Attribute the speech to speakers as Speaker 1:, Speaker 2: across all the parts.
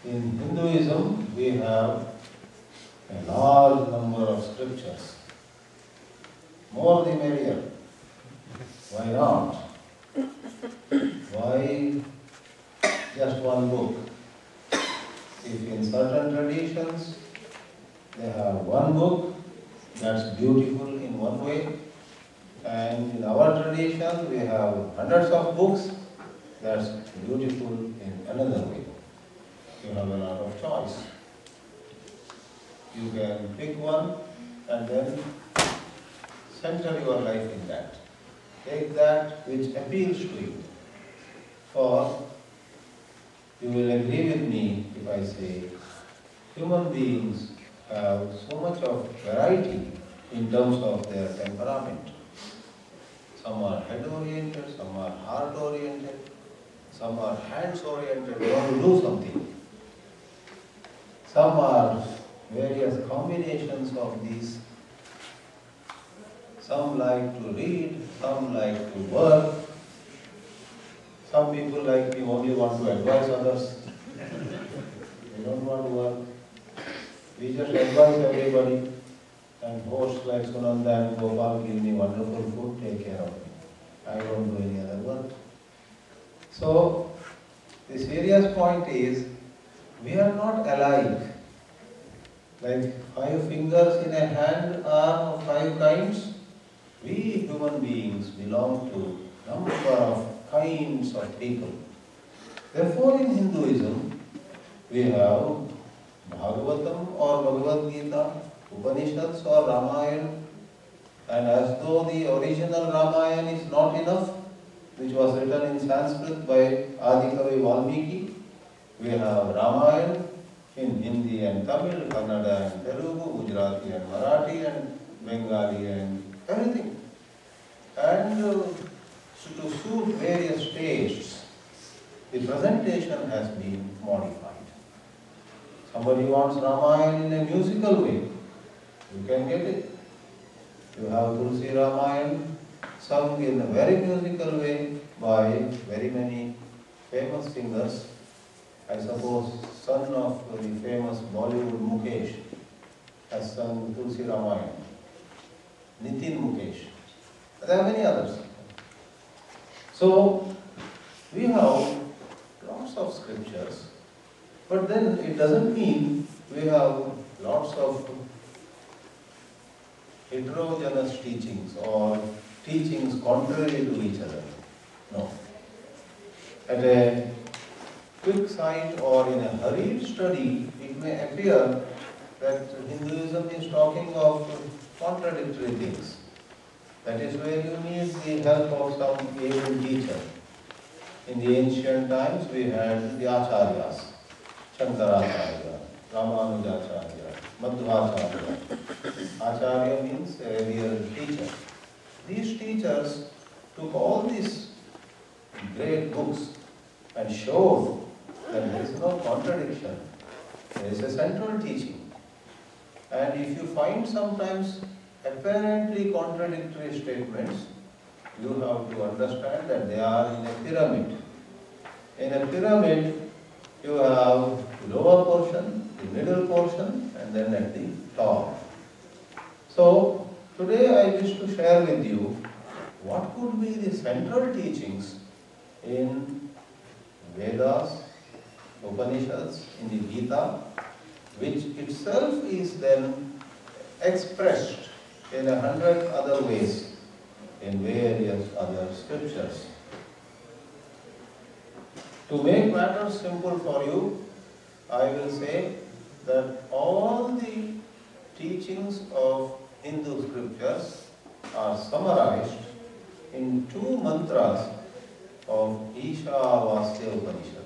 Speaker 1: In Hinduism, we have a large number of scriptures. More the merrier. Why not? Why just one book? If in certain traditions they have one book that's beautiful in one way, and in our tradition we have hundreds of books that's beautiful in another way. You have a lot of choice. You can pick one and then center your life in that. Take that which appeals to you. For you will agree with me if I say human beings have so much of variety in terms of their temperament. Some are head-oriented, some are heart-oriented, some are hands-oriented, they want to do something. Some are various combinations of these. Some like to read, some like to work. Some people like me only want to advise others. They don't want to work. We just advise everybody, and hosts like Sunanda and Gopal give me wonderful food, take care of me. I don't do any other work. So, the serious point is, we are not alike. Like 5 fingers in a hand are of 5 kinds. We human beings belong to a number of kinds of people. Therefore, in Hinduism, we have Bhagavatam or Bhagvat Gita, Upanishads or Ramayana, and as though the original Ramayana is not enough, which was written in Sanskrit by Adikavi Valmiki, we have Ramayana in Hindi and Tamil, Kannada and Telugu, Gujarati and Marathi and Bengali and everything. And so to suit various tastes, the presentation has been modified. Somebody wants Ramayana in a musical way, you can get it. You have Tulsi Ramayana sung in a very musical way by very many famous singers. I suppose son of the famous Bollywood Mukesh has sung Tulsi Ramayana. Nitin Mukesh. There are many others. So, we have lots of scriptures, but then it doesn't mean we have lots of heterogeneous teachings or teachings contrary to each other. No. At a quick sight or in a hurried study, it may appear that Hinduism is talking of contradictory things. That is where you need the help of some able teacher. In the ancient times, we had the Acharyas, Shankaracharya, Ramanujacharya, Madhvacharya. Acharya means a real teacher. These teachers took all these great books and showed that there is no contradiction. There is a central teaching. And if you find sometimes apparently contradictory statements, you have to understand that they are in a pyramid. In a pyramid, you have the lower portion, the middle portion, and then at the top. So, today I wish to share with you what could be the central teachings in Vedas, Upanishads, in the Gita, which itself is then expressed in 100 other ways in various other scriptures. To make matters simple for you, I will say that all the teachings of Hindu scriptures are summarized in 2 mantras of Ishavasya Upanishad.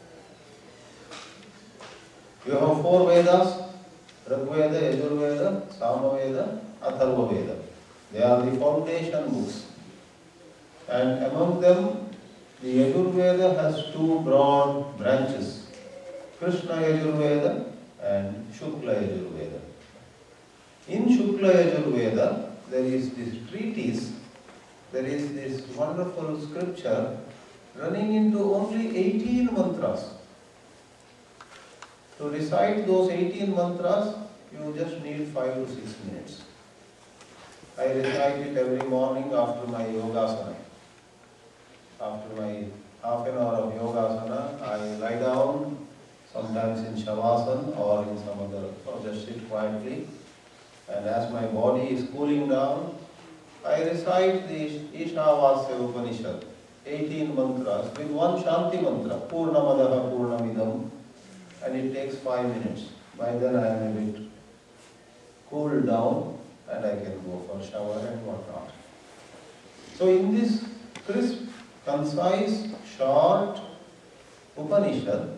Speaker 1: You have 4 Vedas, Rigveda, Yajurveda, Samaveda, Atharva Veda. They are the foundation books. And among them, the Yajurveda has 2 broad branches, Krishna Yajurveda and Shukla Yajurveda. In Shukla Yajurveda, there is this treatise, there is this wonderful scripture running into only 18 mantras. To recite those 18 mantras, you just need 5 to 6 minutes. I recite it every morning after my yogasana. After my half an hour of yogasana, I lie down, sometimes in shavasana or in some other, or just sit quietly. And as my body is cooling down, I recite the Ishavasya Upanishad, 18 mantras with one Shanti mantra, Purnamadaha Purnamidam, and it takes 5 minutes. By then I am a bit cooled down and I can go for shower and whatnot. So in this crisp, concise, short Upanishad,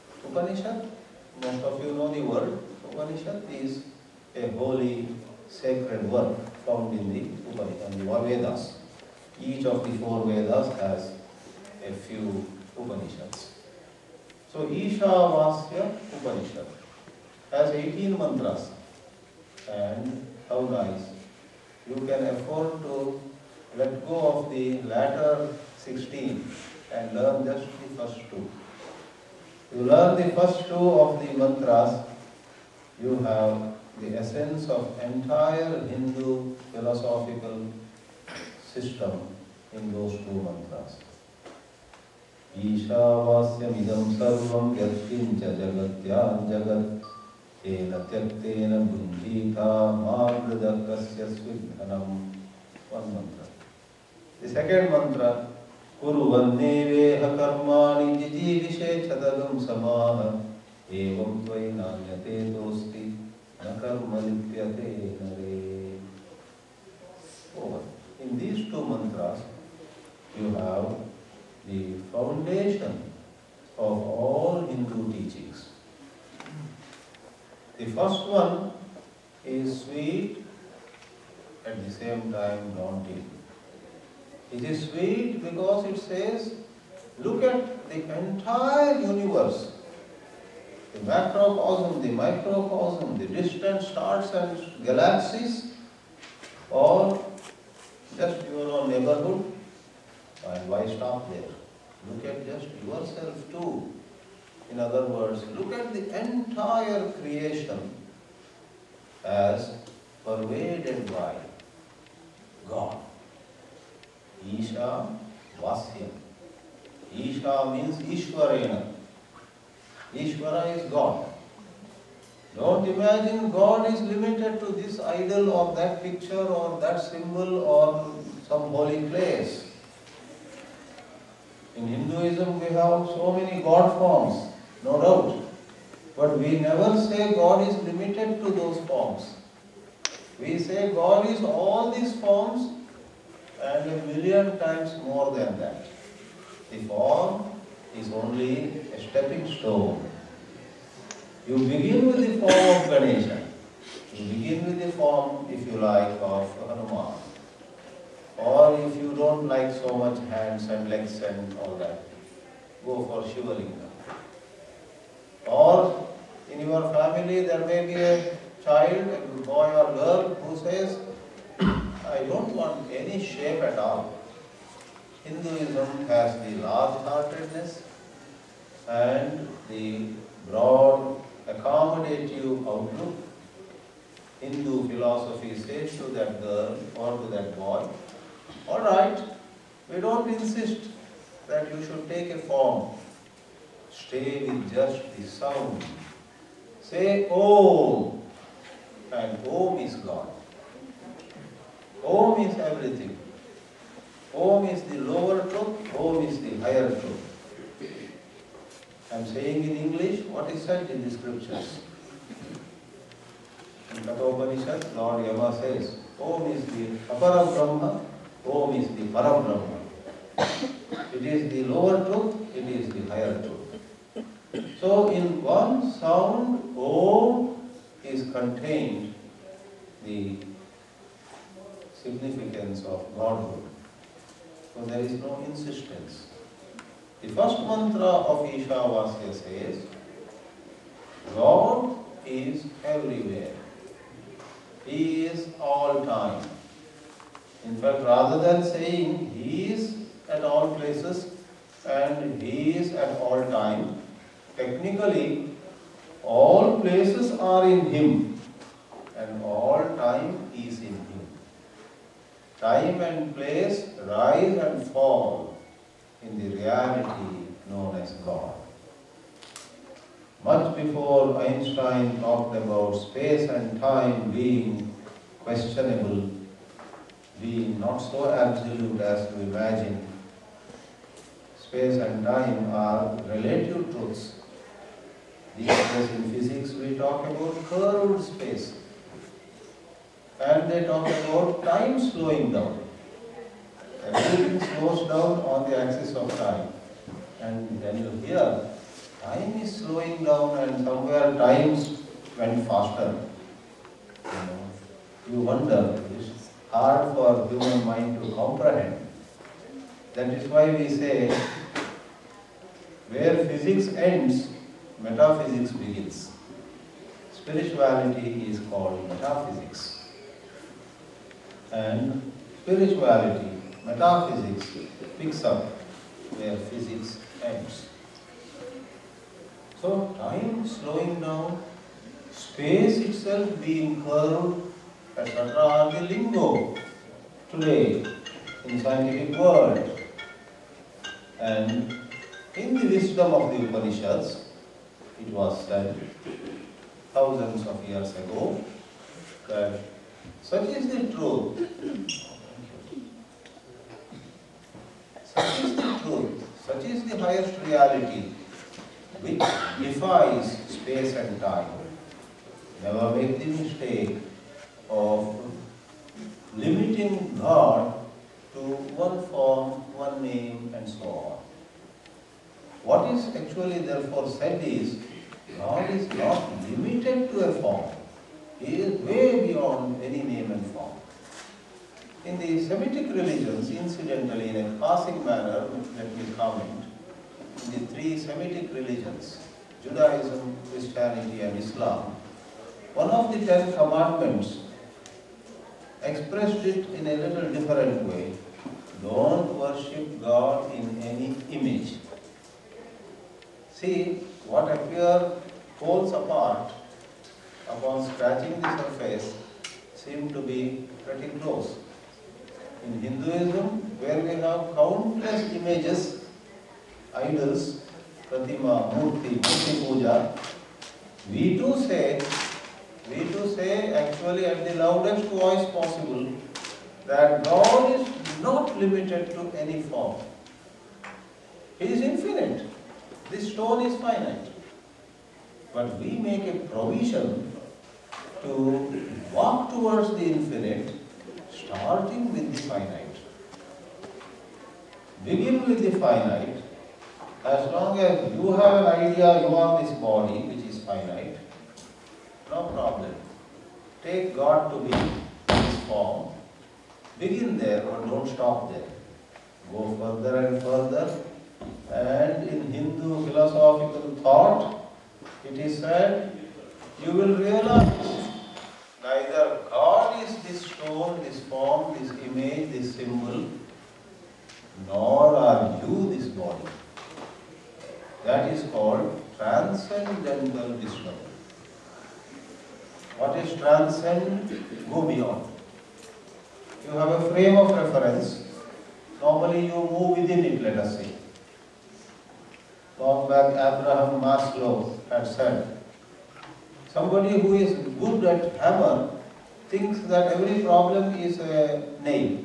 Speaker 1: most of you know the word, Upanishad is a holy, sacred work found in the Upanishad, in the Vedas. Each of the 4 Vedas has a few Upanishads. So Ishavasya Upanishad has 18 mantras, and how nice. You can afford to let go of the latter 16 and learn just the first 2. You learn the first 2 of the mantras, you have the essence of entire Hindu philosophical system in those 2 mantras. Ishavasya midam sarvam yatkincha jagatyan jagat ena tyaktena bhunjita magradakasya svidhanam. One mantra. The second mantra, Kuruvanneveha karmani jijivishe chadagam samaha evam tvai nanyate dosti nakarma lipyate nare. Over. In these 2 mantras, you have the foundation of all Hindu teachings. The first one is sweet, at the same time daunting. It is sweet because it says, look at the entire universe, the macrocosm, the microcosm, the distant stars and galaxies, or just your own neighborhood. And why stop there? Look at just yourself too. In other words, look at the entire creation as pervaded by God. Isha Vasya. Isha means Ishwarena. Ishvara is God. Don't imagine God is limited to this idol or that picture or that symbol or some holy place. In Hinduism we have so many God forms, no doubt. But we never say God is limited to those forms. We say God is all these forms and 1,000,000 times more than that. The form is only a stepping stone. You begin with the form of Ganesha. You begin with the form, if you like, of Hanuman. Or if you don't like so much hands and legs and all that, go for Shivalinga. Or in your family there may be a child, a boy or girl who says, I don't want any shape at all. Hinduism has the large-heartedness and the broad, accommodative outlook. Hindu philosophy says to that girl or to that boy, all right, we don't insist that you should take a form. Stay with just the sound. Say Om, and Om is God. Om is everything. Om is the lower truth, Om is the higher truth. I am saying in English what is said in the scriptures. In Kathopanishad, Lord Yama says, Om is the Apara Brahma, Om is the Para Brahma. It is the lower truth, it is the higher truth. So in one sound, Om is contained the significance of Godhood. So there is no insistence. The first mantra of Ishavasya says, God is everywhere. He is all time. In fact, rather than saying He is at all places and He is at all time, technically All places are in Him and all time is in Him. Time and place rise and fall in the reality known as God. Much before Einstein talked about space and time being questionable, being not so absolute as to imagine, space and time are relative truths. These days in physics we talk about curved space, and they talk about time slowing down. Everything slows down on the axis of time. And when you hear time is slowing down and somewhere times went faster, you wonder, it's hard for human mind to comprehend. That is why we say, where physics ends, metaphysics begins. Spirituality is called metaphysics. And spirituality, metaphysics, picks up where physics ends. So, time slowing down, space itself being curved, etc. are the lingo today in scientific world. And in the wisdom of the Upanishads, it was said thousands of years ago that such is the truth, such is the truth, such is the highest reality which defies space and time. Never make the mistake of limiting God to one form, one name, and so on. What is actually therefore said is, God is not limited to a form. He is way beyond any name and form. In the Semitic religions, incidentally, in a passing manner, let me comment, in the three Semitic religions, Judaism, Christianity and Islam, one of the 10 commandments expressed it in a little different way. Don't worship God in any image. See, what appear poles apart upon scratching the surface seem to be pretty close. In Hinduism, where we have countless images, idols, pratima, murti, murti puja, we too say actually at the loudest voice possible that God is not limited to any form. He is infinite. This stone is finite. But we make a provision to walk towards the infinite, starting with the finite. Begin with the finite. As long as you have an idea you are this body, which is finite, no problem. Take God to be this form. Begin there, but don't stop there. Go further and further. And in Hindu philosophical thought, it is said, you will realize neither God is this stone, this form, this image, this symbol, nor are you this body. That is called transcendental wisdom. What is transcend? Go beyond. You have a frame of reference. Normally you move within it, let us say. Long back Abraham Maslow had said, somebody who is good at hammer thinks that every problem is a nail.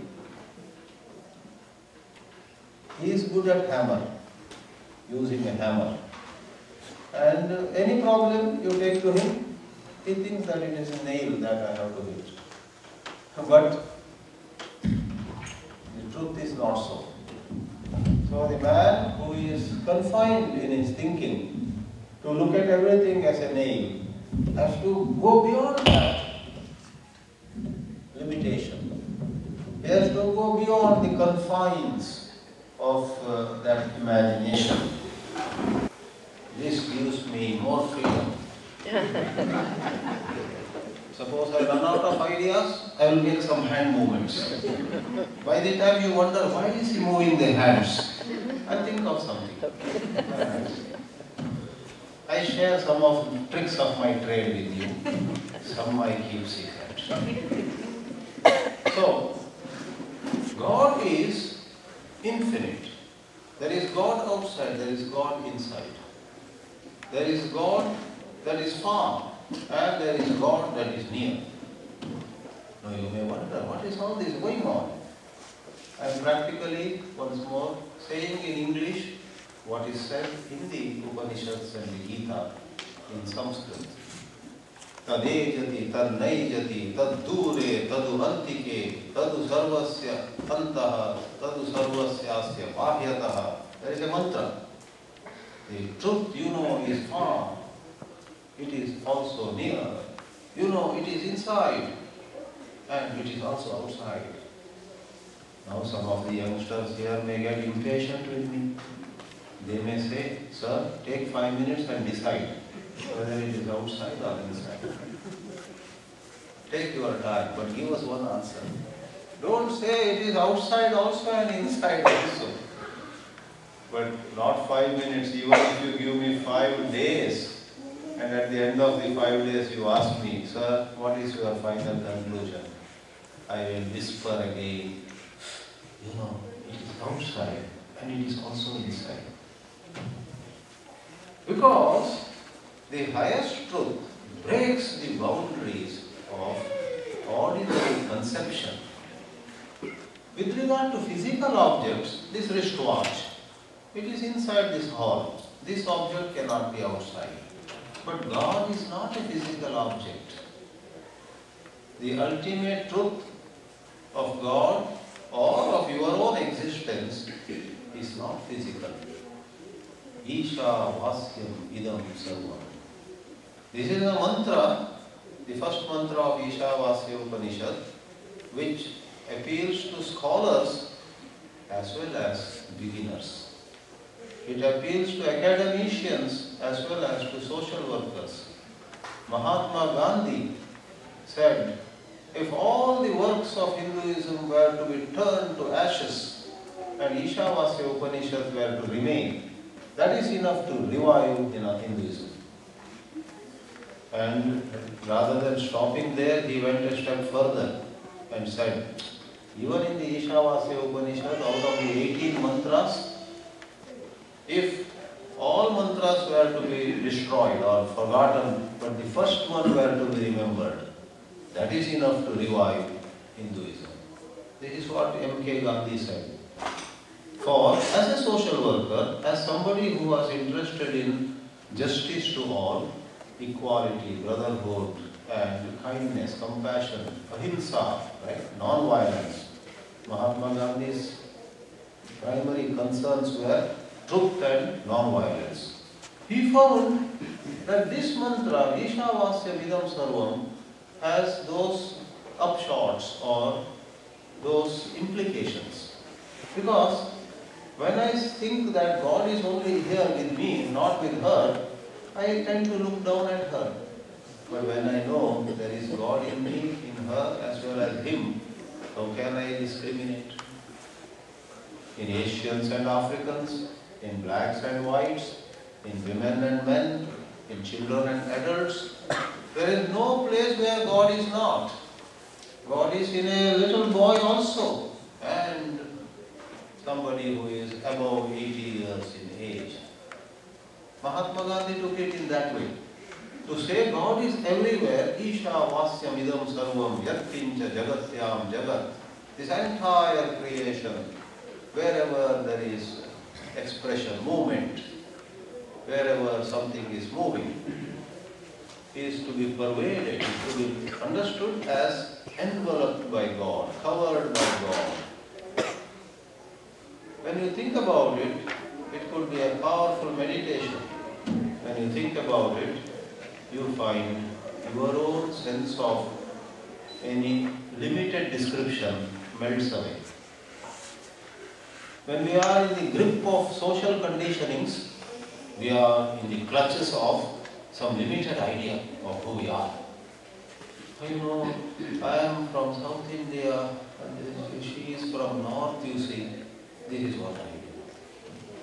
Speaker 1: He is good at hammer, using a hammer. And any problem you take to him, he thinks that it is a nail that I have to hit. But the truth is not so. So the man who is confined in his thinking to look at everything as a nail has to go beyond that limitation. He has to go beyond the confines of that imagination. This gives me more freedom. Suppose I run out of ideas, I will make some hand movements. By the time you wonder, why is he moving the hands? I think of something. I share some of the tricks of my trade with you, some I keep secret. So, God is infinite. There is God outside, there is God inside. There is God that is far, and there is God that is near. Now you may wonder, what is all this going on? I am practically, once more, saying in English what is said in the Upanishads and the Gita in Sanskrit. Tadejati, tadnaijati, taddure, tadurantike, tadu sarvasya antaha, tadu sarvasyasya bhahyataha. There is a mantra. The truth, you know, is far. It is also near. You know, it is inside. And it is also outside. Now some of the youngsters here may get impatient with me. They may say, sir, take 5 minutes and decide whether it is outside or inside. Take your time, but give us one answer. Don't say it is outside also and inside also. But not 5 minutes, even if you give me 5 days, and at the end of the 5 days you ask me, sir, what is your final conclusion? I will whisper again, you know, it is outside and it is also inside. Because the highest truth breaks the boundaries of ordinary conception. With regard to physical objects, this wristwatch, it is inside this hall. This object cannot be outside. But God is not a physical object. The ultimate truth of God or of your own existence is not physical. Isha Vasyam Idam Sarvam. This is a mantra, the first mantra of Isha Vasya Upanishad, which appeals to scholars as well as beginners. It appeals to academicians as well as to social workers. Mahatma Gandhi said, if all the works of Hinduism were to be turned to ashes and Ishavasya Upanishads were to remain, that is enough to revive Hinduism. And rather than stopping there, he went a step further and said, even in the Ishavasya Upanishad, out of the 18 mantras, if all mantras were to be destroyed or forgotten, but the first one were to be remembered, that is enough to revive Hinduism. This is what M.K. Gandhi said. For as a social worker, as somebody who was interested in justice to all, equality, brotherhood, and kindness, compassion, ahimsa, right, non-violence, Mahatma Gandhi's primary concerns were truth and non-violence. He found that this mantra, Ishavasya Vidam Sarvam, has those upshots or those implications. Because when I think that God is only here with me, not with her, I tend to look down at her. But when I know there is God in me, in her, as well as him, how can I discriminate? In Asians and Africans, in blacks and whites, in women and men, in children and adults, there is no place where God is not. God is in a little boy also, and somebody who is above 80 years in age. Mahatma Gandhi took it in that way. To say God is everywhere, Isha Vasyam Idam Sarvam Yatkincha Jagatyam Jagat, this entire creation, wherever there is expression, movement, wherever something is moving, is to be pervaded, to be understood as enveloped by God, covered by God. When you think about it, it could be a powerful meditation. When you think about it, you find your own sense of any limited description melts away. When we are in the grip of social conditionings, we are in the clutches of some limited idea of who we are. You know, I am from South India and she is from North, you see. This is what I do.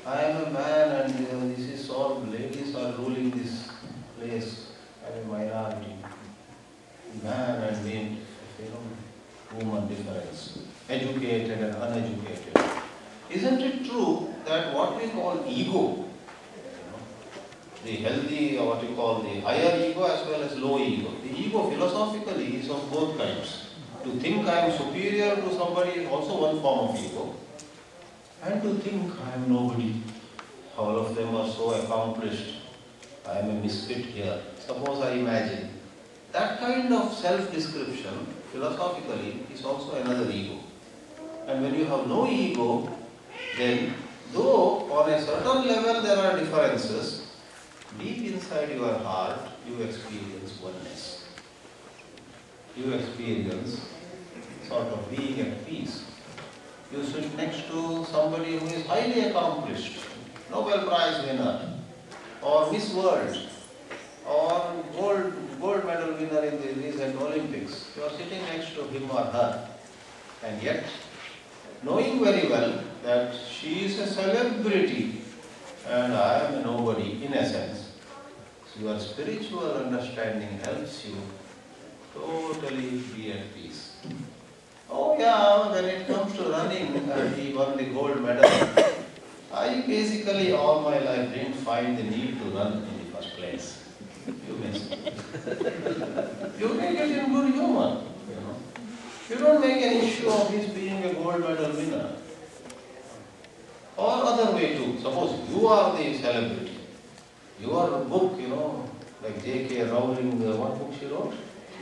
Speaker 1: I am a man and this is all, ladies are ruling this place. I am a minority. Man and woman difference. Educated and uneducated. Isn't it true that what we call ego, the healthy, or what you call the higher ego as well as low ego. The ego philosophically is of both kinds. To think I am superior to somebody is also one form of ego. And to think I am nobody. All of them are so accomplished. I am a misfit here. Suppose I imagine. That kind of self-description, philosophically, is also another ego. And when you have no ego, then though on a certain level there are differences, deep inside your heart, you experience oneness. You experience sort of being at peace. You sit next to somebody who is highly accomplished, Nobel Prize winner, or Miss World, or gold medal winner in the recent Olympics. You are sitting next to him or her, and yet, knowing very well that she is a celebrity and I am a nobody in essence, your spiritual understanding helps you totally be at peace. Oh yeah, when it comes to running, he won the gold medal. I basically all my life didn't find the need to run in the first place. You may say. You make it in good humor, You don't make an issue of his being a gold medal winner. Or other way too. Suppose you are the celebrity. Your book, like J.K. Rowling, what book she wrote?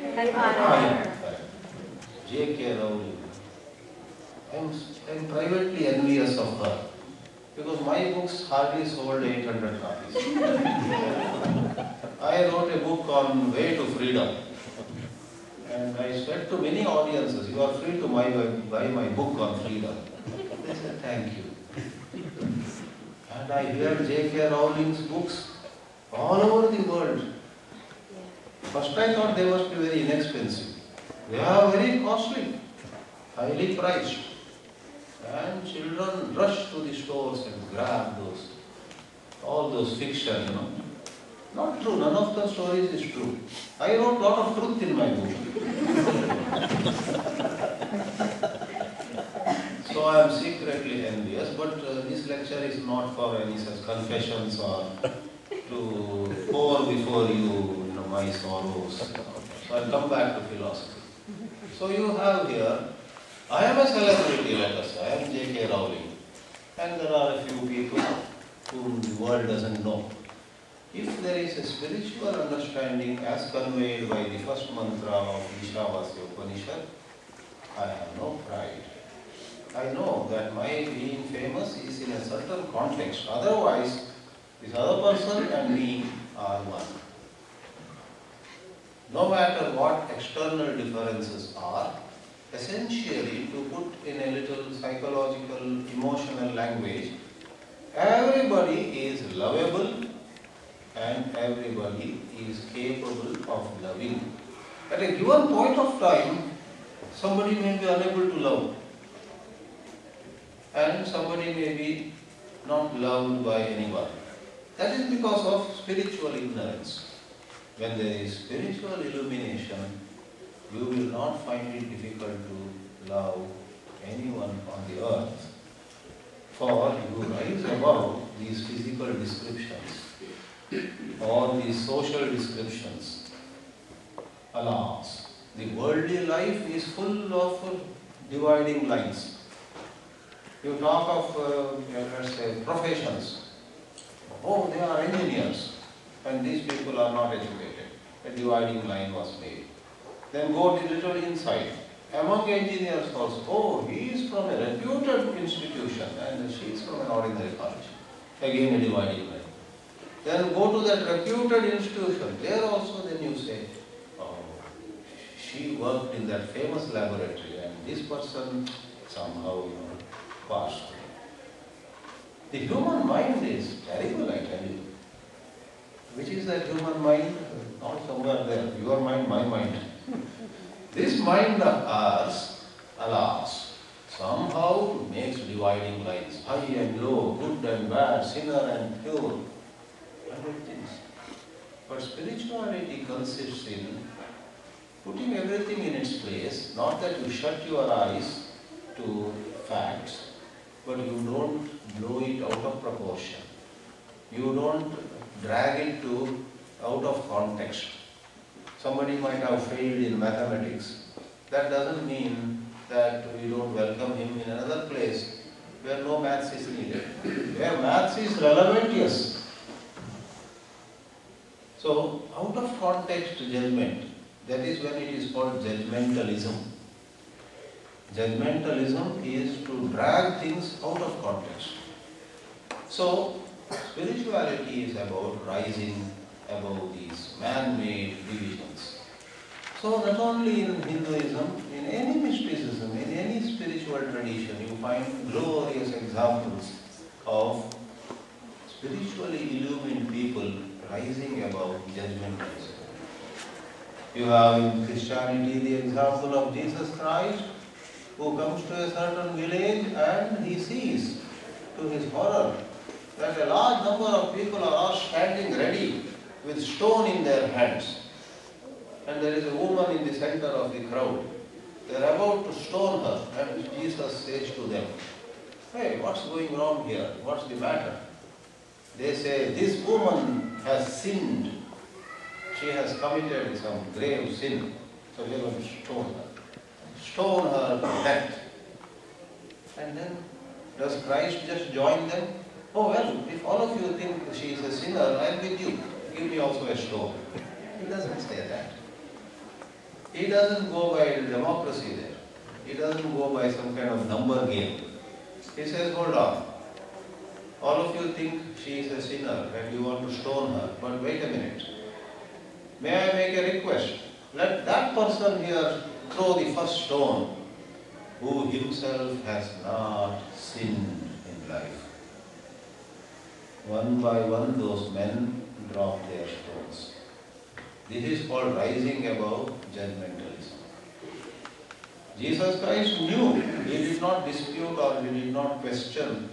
Speaker 1: J.K. Rowling. I'm privately envious of her. Because my books hardly sold 800 copies. I wrote a book on Way to Freedom. And I said to many audiences, you are free to buy my book on freedom. They said, thank you. And I hear J.K. Rowling's books all over the world. First I thought they must be very inexpensive. They are very costly, highly priced. And children rush to the stores and grab all those fiction, Not true, none of the stories is true. I wrote a lot of truth in my book. So I am secretly envious, but this lecture is not for any such confessions or to pour before you, my sorrows. So I'll come back to philosophy. So you have here, I am a celebrity, let us say, I am J.K. Rowling. And there are a few people whom the world doesn't know. If there is a spiritual understanding as conveyed by the first mantra of Ishavasya Upanishad, I have no pride. I know that my being famous is in a certain context. Otherwise, this other person and me are one. No matter what external differences are, essentially, to put in a little psychological, emotional language, everybody is lovable and everybody is capable of loving. At a given point of time, somebody may be unable to love and somebody may be not loved by anyone. That is because of spiritual ignorance. When there is spiritual illumination, you will not find it difficult to love anyone on the earth. For you rise above these physical descriptions or these social descriptions. Alas, the worldly life is full of dividing lines. You talk of, let's say, professions. Oh, they are engineers, and these people are not educated. A dividing line was made. Then go a little inside. Among engineers also, oh, he is from a reputed institution and she is from an ordinary college. Again a dividing line. Then go to that reputed institution. There also then you say, oh, she worked in that famous laboratory and this person somehow, passed. The human mind is terrible, I tell you. Which is that human mind? Not somewhere there. Your mind, my mind. This mind of ours, alas, somehow makes dividing lines, high and low, good and bad, sinner and pure, hundred things. But spirituality consists in putting everything in its place, not that you shut your eyes to facts, but you don't blow it out of proportion. You don't drag it out of context. Somebody might have failed in mathematics. That doesn't mean that we don't welcome him in another place where no maths is needed. Where maths is relevant, yes. So, out of context judgment, that is when it is called judgmentalism. Judgmentalism is to drag things out of context. So, spirituality is about rising above these man-made divisions. So, not only in Hinduism, in any mysticism, in any spiritual tradition, you find glorious examples of spiritually illumined people rising above judgmentalism. You have in Christianity the example of Jesus Christ, who comes to a certain village and he sees, to his horror, that a large number of people are all standing ready with stone in their hands. And there is a woman in the center of the crowd. They are about to stone her, and Jesus says to them, "Hey, what's going wrong here? What's the matter?" They say, "This woman has sinned. She has committed some grave sin, so we are going to stone her. Stone her to death." And then, does Christ just join them? "Oh well, if all of you think she is a sinner, I am with you. Give me also a stone." He doesn't say that. He doesn't go by democracy there. He doesn't go by some kind of number game. He says, "Hold on. All of you think she is a sinner and you want to stone her, but wait a minute. May I make a request? Let that person here throw the first stone who himself has not sinned in life." One by one those men drop their stones. This is called rising above judgmentalism. Jesus Christ knew. He did not dispute or he did not question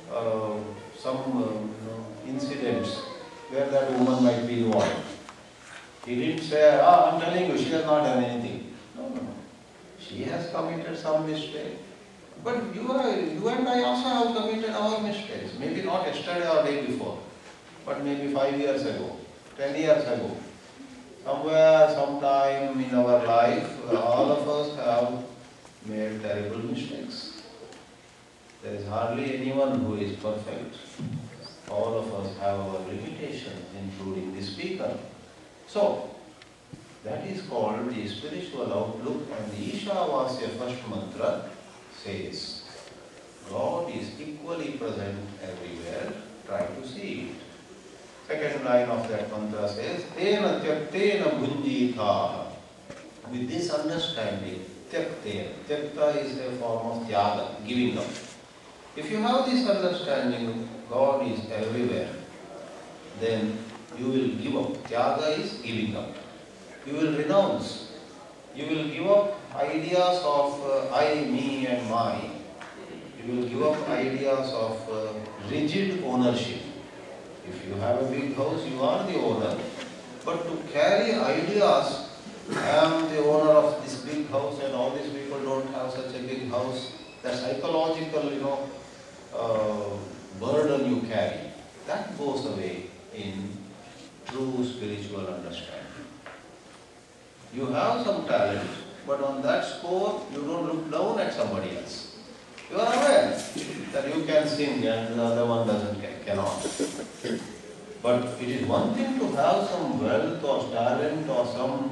Speaker 1: some incidents where that woman might be involved. He didn't say, "I'm telling you, she has not done anything." No. She has committed some mistake. But you and I also have committed our mistakes. Maybe not yesterday or day before, but maybe 5 years ago, 10 years ago. Somewhere, sometime in our life, all of us have made terrible mistakes. There is hardly anyone who is perfect. All of us have our limitations, including the speaker. So, that is called the spiritual outlook, and the Ishavasya first mantra says, God is equally present everywhere, try to see it. Second line of that mantra says, Tena tyaktena bhunjitha. With this understanding, tyakta is a form of tyaga, giving up. If you have this understanding, God is everywhere, then you will give up. Tyaga is giving up. You will renounce. You will give up ideas of I, me and my. You will give up ideas of rigid ownership. If you have a big house, you are the owner. But to carry ideas, I am the owner of this big house and all these people don't have such a big house, that psychological, burden you carry, that goes away in true spiritual understanding. You have some talent, but on that score, you don't look down at somebody else. You are aware that you can sing and the other one cannot. But it is one thing to have some wealth or talent or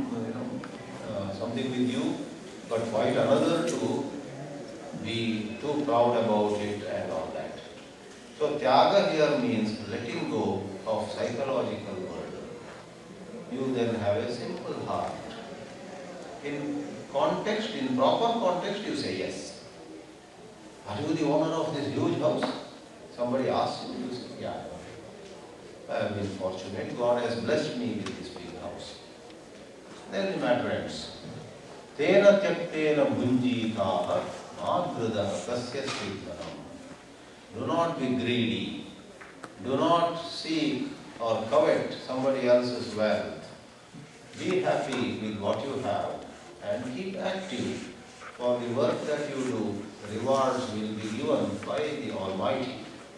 Speaker 1: something with you, but quite another to be too proud about it and all that. So tyaga here means letting go of psychological burden. You then have a simple heart. In proper context, you say yes. Are you the owner of this huge house? Somebody asks you, you say, yeah. I have been fortunate. God has blessed me with this big house. Then the matter ends. Tena tyaktena bhunjitaha Madhrada kasya sridhanam. Do not be greedy. Do not seek or covet somebody else's wealth. Be happy with what you have and keep active. For the work that you do, rewards will be given by the Almighty.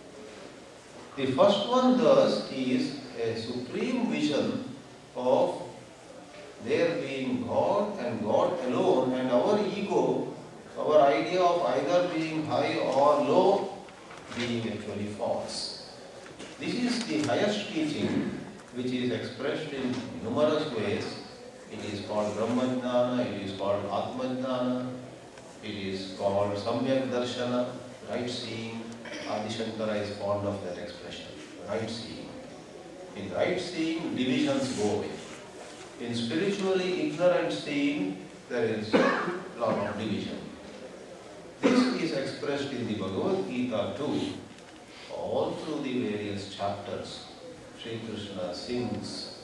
Speaker 1: The first one thus is a supreme vision of there being God and God alone, and our ego, our idea of either being high or low, being actually false. This is the highest teaching which is expressed in numerous ways. It is called Brahmajnana, it is called Atmajnana, it is called Samyak Darshana, right seeing. Adi Shankara is fond of that expression, right seeing. In right seeing, divisions go away. In spiritually ignorant seeing, there is a lot of division. This is expressed in the Bhagavad Gita too. All through the various chapters, Sri Krishna sings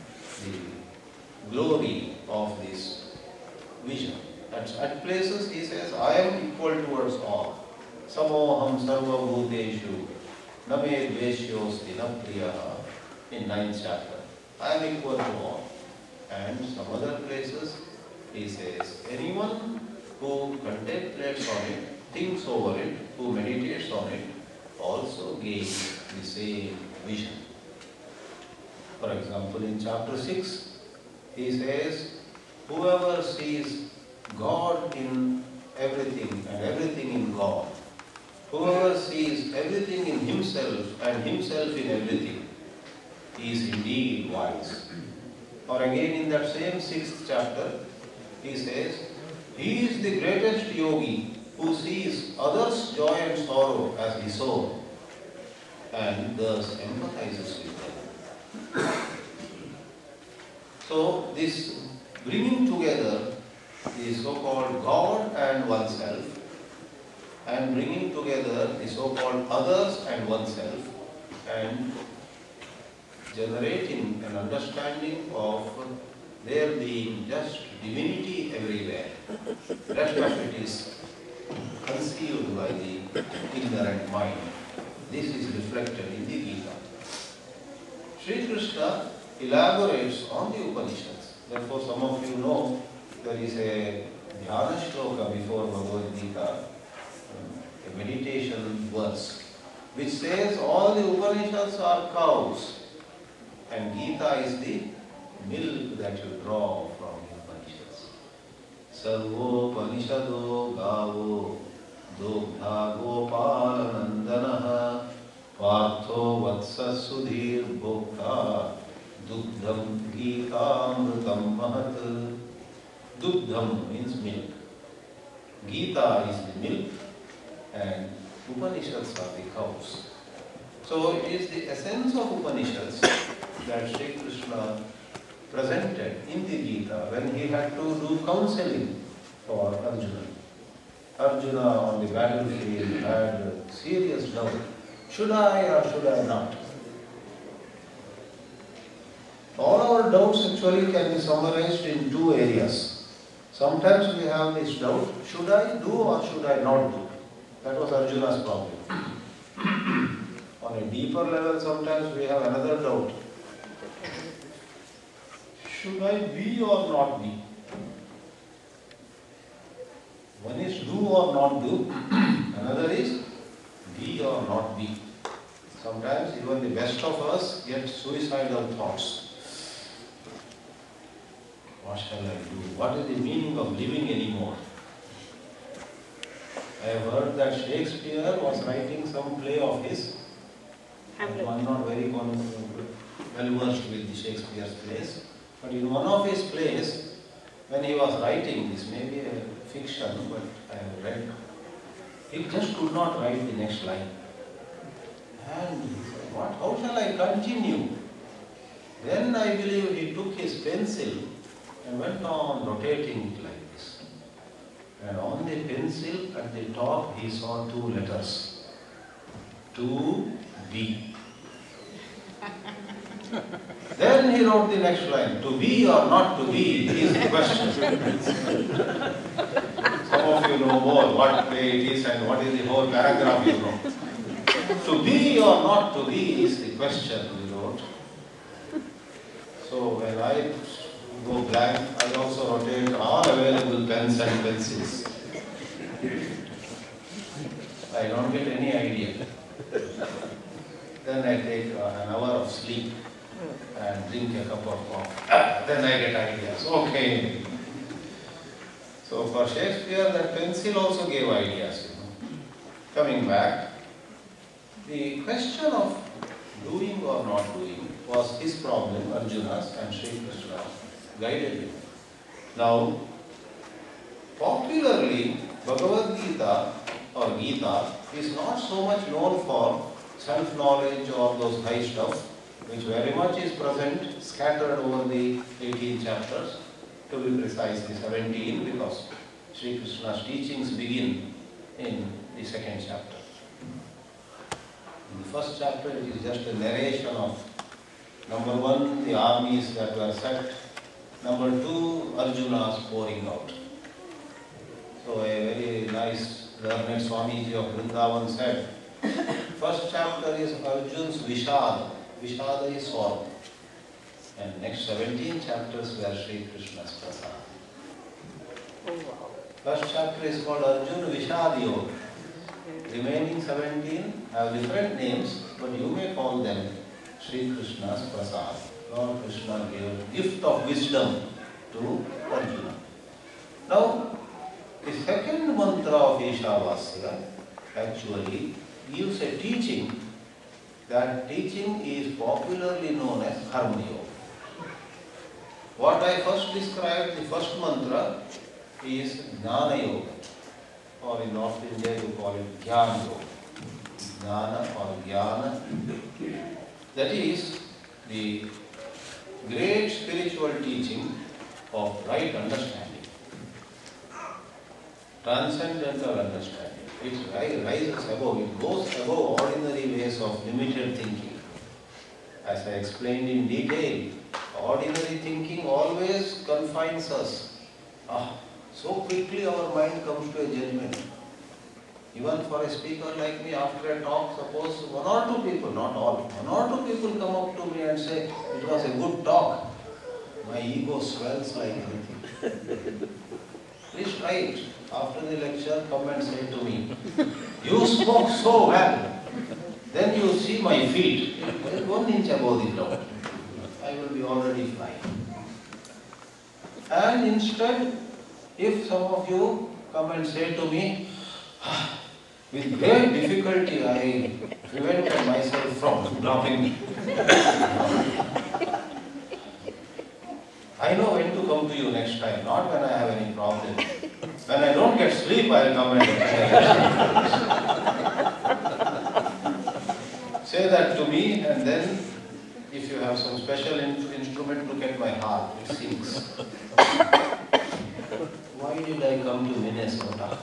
Speaker 1: the glory of this vision. At places he says, I am equal towards all. Samoham sarva bhuteshu name dveshyosti na priyaha, in 9th chapter. I am equal to all. And some other places he says, anyone who contemplates on it, thinks over it, who meditates on it, also gains the same vision. For example, in chapter 6, he says, whoever sees God in everything and everything in God, whoever sees everything in himself and himself in everything, he is indeed wise. Or again in that same 6th chapter, he says, he is the greatest yogi who sees others' joy and sorrow as his own and thus empathizes with them. So this bringing together the so-called God and oneself and bringing together the so-called others and oneself and generating an understanding of there being just divinity everywhere. Rest of it is concealed by the ignorant mind. This is reflected in the Gita. Sri Krishna elaborates on the Upanishads. Therefore, some of you know there is a dhyana shloka before Bhagavad Gita, a meditation verse, which says all the Upanishads are cows and Gita is the milk that you draw from the Upanishads. Sarvo Upanishado Gavo Dogdha Gopalanandanaha Partho Vatsa Sudhir Bhokta Dugdham Gitamrutam Mahat. Dugdham means milk. Gita is the milk and Upanishads are the cows. So it is the essence of Upanishads that Sri Krishna presented in the Gita when he had to do counseling for Arjuna. Arjuna on the battlefield had serious doubt. Should I or should I not? All our doubts actually can be summarized in 2 areas. Sometimes we have this doubt, should I do or should I not do? That was Arjuna's problem. On a deeper level, sometimes we have another doubt. Should I be or not be? One is do or not do, another is be or not be. Sometimes even the best of us get suicidal thoughts. What shall I do? What is the meaning of living anymore? I have heard that Shakespeare was writing some play of his. I am not very well versed with the Shakespeare's plays, but in one of his plays, when he was writing, this may be a fiction, but I have read, he just could not write the next line. And he said, what? How shall I continue? Then I believe he took his pencil and went on rotating it like this. And on the pencil at the top he saw 2 letters. To be. Then he wrote the next line. To be or not to be is the question. So some of you know more what play it is and what is the whole paragraph you know. To be or not to be is the question we wrote. So when I go blank, I also rotate all available pens and pencils. I don't get any idea. Then I take an hour of sleep and drink a cup of coffee. Then I get ideas. Okay. So for Shakespeare, that pencil also gave ideas. Coming back, the question of doing or not doing was his problem, Arjuna's, and Sri Krishna guided him. Now, popularly, Bhagavad Gita or Gita is not so much known for self-knowledge or those high stuff, which very much is present, scattered over the 18 chapters, to be precise, the 17, because Sri Krishna's teachings begin in the second chapter. In the first chapter, it is just a narration of, number one, the armies that were set, number two, Arjuna's pouring out. So a very nice learned Swami of Vrindavan said, first chapter is Arjun's Vishad. Vishada is sorrow. And next 17 chapters were Sri Krishna's Prasad. First chapter is called Arjun Vishad Yoga. Remaining 17 have different names, but you may call them Sri Krishna's Prasad. Lord Krishna gave gift of wisdom to Arjuna. Now, the second mantra of Ishavasya actually gives a teaching. That teaching is popularly known as Karma Yoga. What I first described, the first mantra, is Jnana Yoga, or in North India you call it Jnana Yoga. Jnana or Jnana. That is the great spiritual teaching of right understanding. Transcendental understanding. It rises above, it goes above ordinary ways of limited thinking. As I explained in detail, ordinary thinking always confines us. So quickly our mind comes to a judgment. Even for a speaker like me, after a talk, suppose one or two people, not all, one or two people come up to me and say, it was a good talk. My ego swells like anything. Please try it. After the lecture, come and say to me, you spoke so well. Then you see my feet, 1 inch above the ground. I will be already flying. And instead, if some of you come and say to me, with great difficulty I prevented myself from dropping. I know when to come to you next time, not when I have any problem. When I don't get sleep, I will come and say that to me, and then if you have some special instrument, look at my heart, it sings. Why did I come to Minnesota?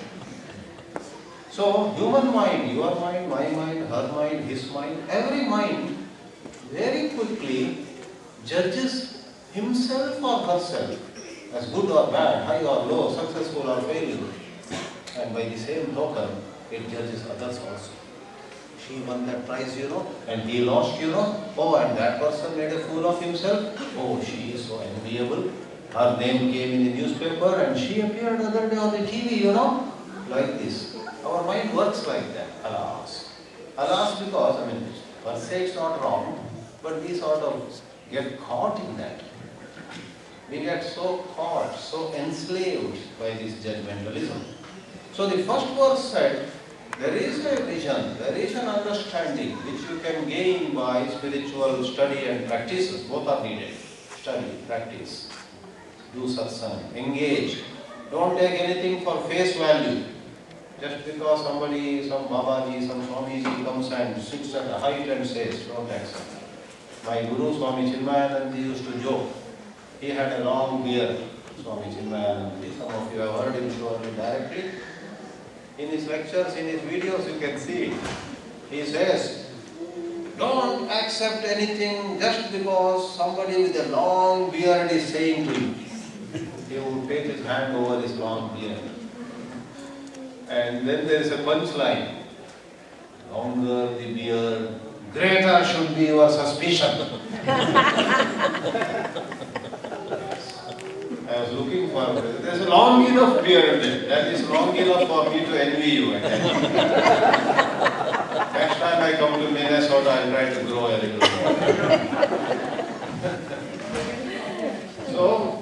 Speaker 1: So, human mind, your mind, my mind, her mind, his mind, every mind very quickly judges himself or herself as good or bad, high or low, successful or failing. And by the same token, it judges others also. She won that prize, and he lost, Oh, and that person made a fool of himself. Oh, she is so enviable. Her name came in the newspaper and she appeared the other day on the TV, like this. Our mind works like that, alas. Alas because, per se it's not wrong, but we sort of get caught in that. We get so caught, so enslaved by this judgmentalism. So the first verse said, there is a vision, there is an understanding which you can gain by spiritual study and practices. Both are needed. Study, practice, do satsang, engage. Don't take anything for face value. Just because somebody, some Babaji, some Swamiji comes and sits at a height and says, don't accept. My Guru Swami Chidananda used to joke. He had a long beard, Swami Chidananda. Some of you have heard him surely directly. In his lectures, in his videos, you can see. He says, don't accept anything just because somebody with a long beard is saying to you. He would take his hand over his long beard. And then there is a punchline. Longer the beard, greater should be your suspicion. I was looking for, there's a long enough beard there. That is long enough for me to envy you. Next time I come to Minnesota, I'll try to grow a little more. So,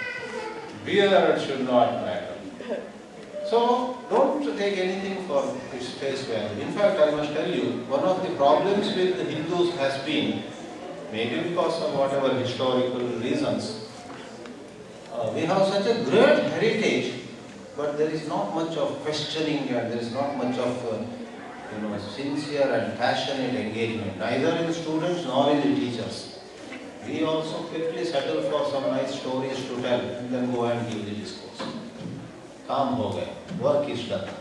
Speaker 1: beard should not matter. So, don't take anything for its face value. In fact, I must tell you, one of the problems with the Hindus has been, maybe because of whatever historical reasons, we have such a great heritage, but there is not much of questioning and there is not much of sincere and passionate engagement, neither in students nor in the teachers. We also quickly settle for some nice stories to tell and then go and give the discourse. Kaam ho gaya, work is done.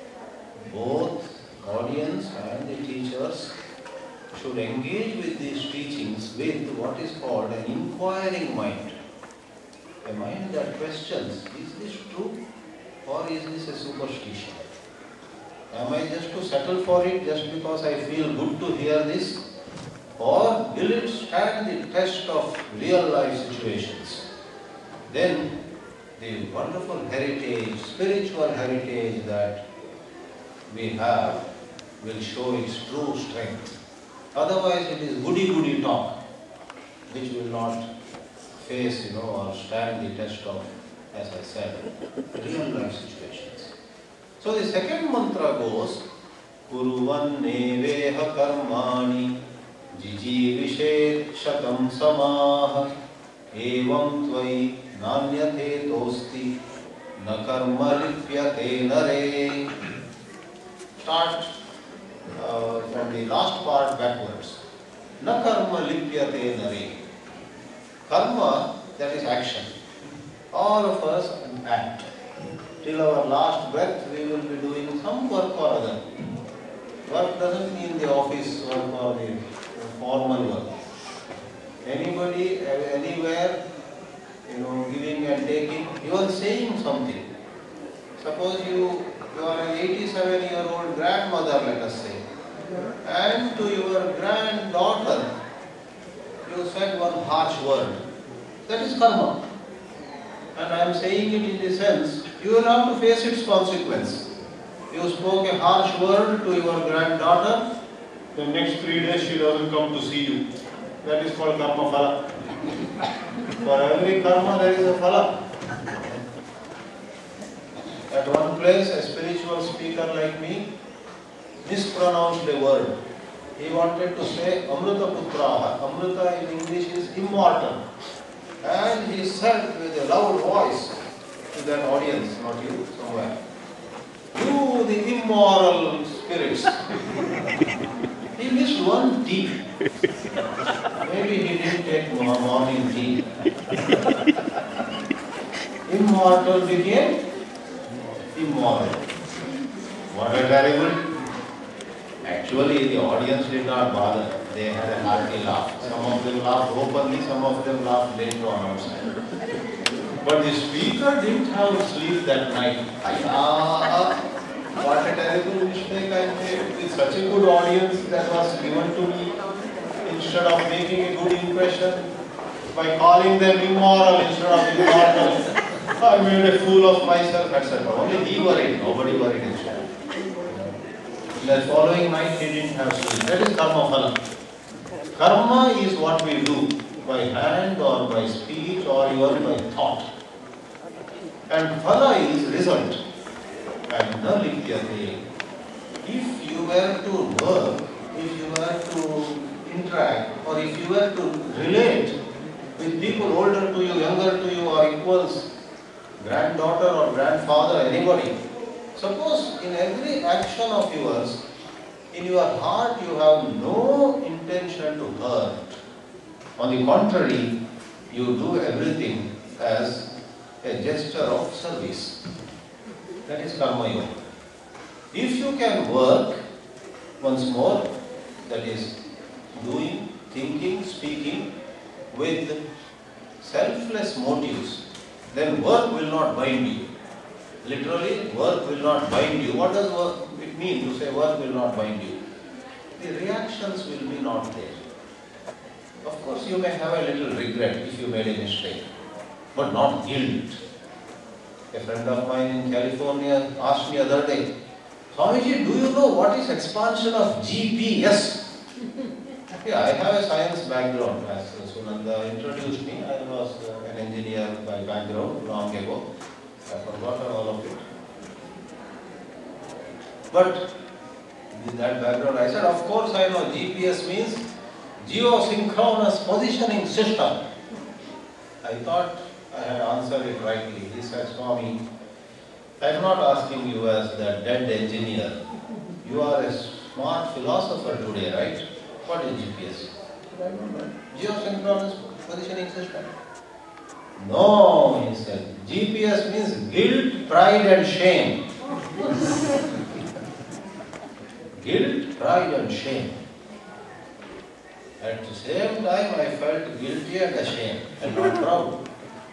Speaker 1: Both audience and the teachers should engage with these teachings with what is called an inquiring mind. A mind that questions, is this true or is this a superstition? Am I just to settle for it just because I feel good to hear this? Or will it stand the test of real life situations? Then the wonderful heritage, spiritual heritage that we have will show its true strength. Otherwise it is goody-goody talk which will not face, or stand the test of, as I said, real life situations. So the second mantra goes, Kuruvan neveha karmani jijivishet shatam samaha evam tvai nanyate tosti na karma lipyate nare. Start from the last part backwards. Na karma lipyate nare. Karma, that is action. All of us act. Till our last breath, we will be doing some work or other. Work doesn't mean the office work or the formal work. Anybody, anywhere, giving and taking, you are saying something. Suppose you are an 87-year-old grandmother, let us say, and to your granddaughter, you said one harsh word. That is karma. And I am saying it in the sense, you will have to face its consequence. You spoke a harsh word to your granddaughter, the next 3 days she doesn't come to see you. That is called karma phala. For every karma there is a phala. At one place, a spiritual speaker like me mispronounced a word. He wanted to say Amrita Putraha. Amrita in English is immortal. And he said with a loud voice to that audience, not you, somewhere, you the immoral spirits. He missed one T. Maybe he didn't take morning tea. Immortal became immoral. What a terrible. Actually, the audience did not bother. They had a hearty laugh. Some of them laughed openly, some of them laughed later on outside. But the speaker didn't have sleep that night. What a terrible mistake I made with such a good audience that was given to me. Instead of making a good impression by calling them immoral instead of immortal, I made a fool of myself, etc. Only he worried, nobody worried instead. The following night he didn't have sleep. That is karma phala. Karma is what we do by hand or by speech or even by thought. And phala is result. And na likyate. If you were to work, if you were to interact, or if you were to relate with people older to you, younger to you, or equals, granddaughter or grandfather, anybody, suppose in every action of yours, in your heart you have no intention to hurt. On the contrary, you do everything as a gesture of service. That is karma yoga. If you can work, once more, that is doing, thinking, speaking with selfless motives, then work will not bind you. Literally, work will not bind you. What does it mean to say work will not bind you? The reactions will be not there. Of course, you may have a little regret if you made a mistake, but not guilt. A friend of mine in California asked me the other day, Swamiji, do you know what is expansion of GPS? Yeah, I have a science background. As Sunanda introduced me, I was an engineer by background long ago. I forgot all of it. But with that background, I said, of course I know GPS means geosynchronous positioning system. I thought I had answered it rightly. He said, Swami, I am not asking you as the dead engineer. You are a smart philosopher today, right? What is GPS? I don't know. Geosynchronous positioning system. No, he said. GPS means guilt, pride and shame. Guilt, pride and shame. At the same time, I felt guilty and ashamed and not proud.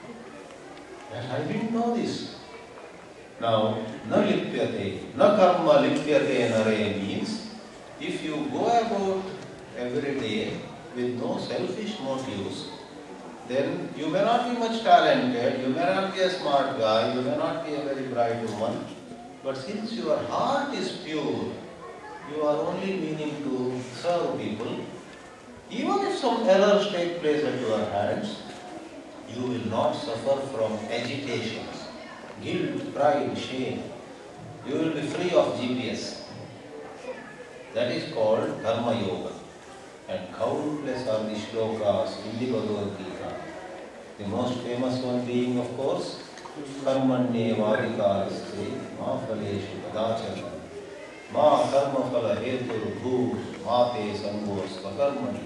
Speaker 1: And I didn't know this. Now, na lipyate, na karma lipyate nare means, if you go about every day with no selfish motives, then you may not be much talented, you may not be a smart guy, you may not be a very bright woman, but since your heart is pure, you are only meaning to serve people. Even if some errors take place at your hands, you will not suffer from agitations, guilt, pride, shame. You will be free of GPS. That is called Karma Yoga. And countless are the shlokas in the Bhagavad Gita. The most famous one being, of course, Karmanye Vadikaraste Ma Phaleshu Kadachana Ma Karma Phala Hetur Bhu Mate Sangos Vakarmani.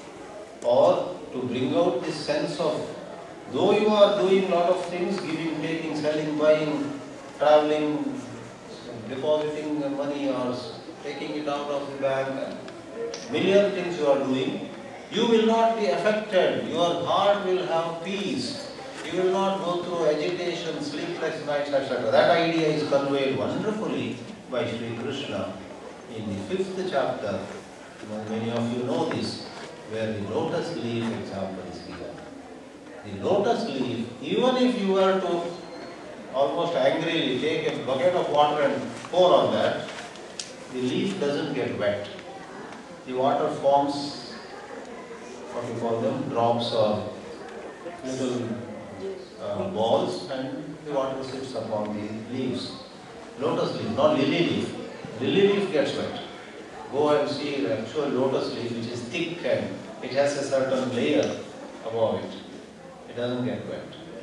Speaker 1: Or to bring out this sense of, though you are doing lot of things, giving, taking, selling, buying, traveling, depositing money or taking it out of the bank, and million things you are doing, you will not be affected. Your heart will have peace. You will not go through agitation, sleepless nights, etc. That idea is conveyed wonderfully by Sri Krishna in the 5th chapter. Many of you know this, where the lotus leaf example is given. The lotus leaf, even if you were to almost angrily take a bucket of water and pour on that, the leaf doesn't get wet. The water forms, what you call them, drops or little balls, and the water sits upon the leaves. Lotus leaf, not lily leaf. Lily leaf gets wet. Go and see the actual lotus leaf, which is thick and it has a certain layer above it. It doesn't get wet.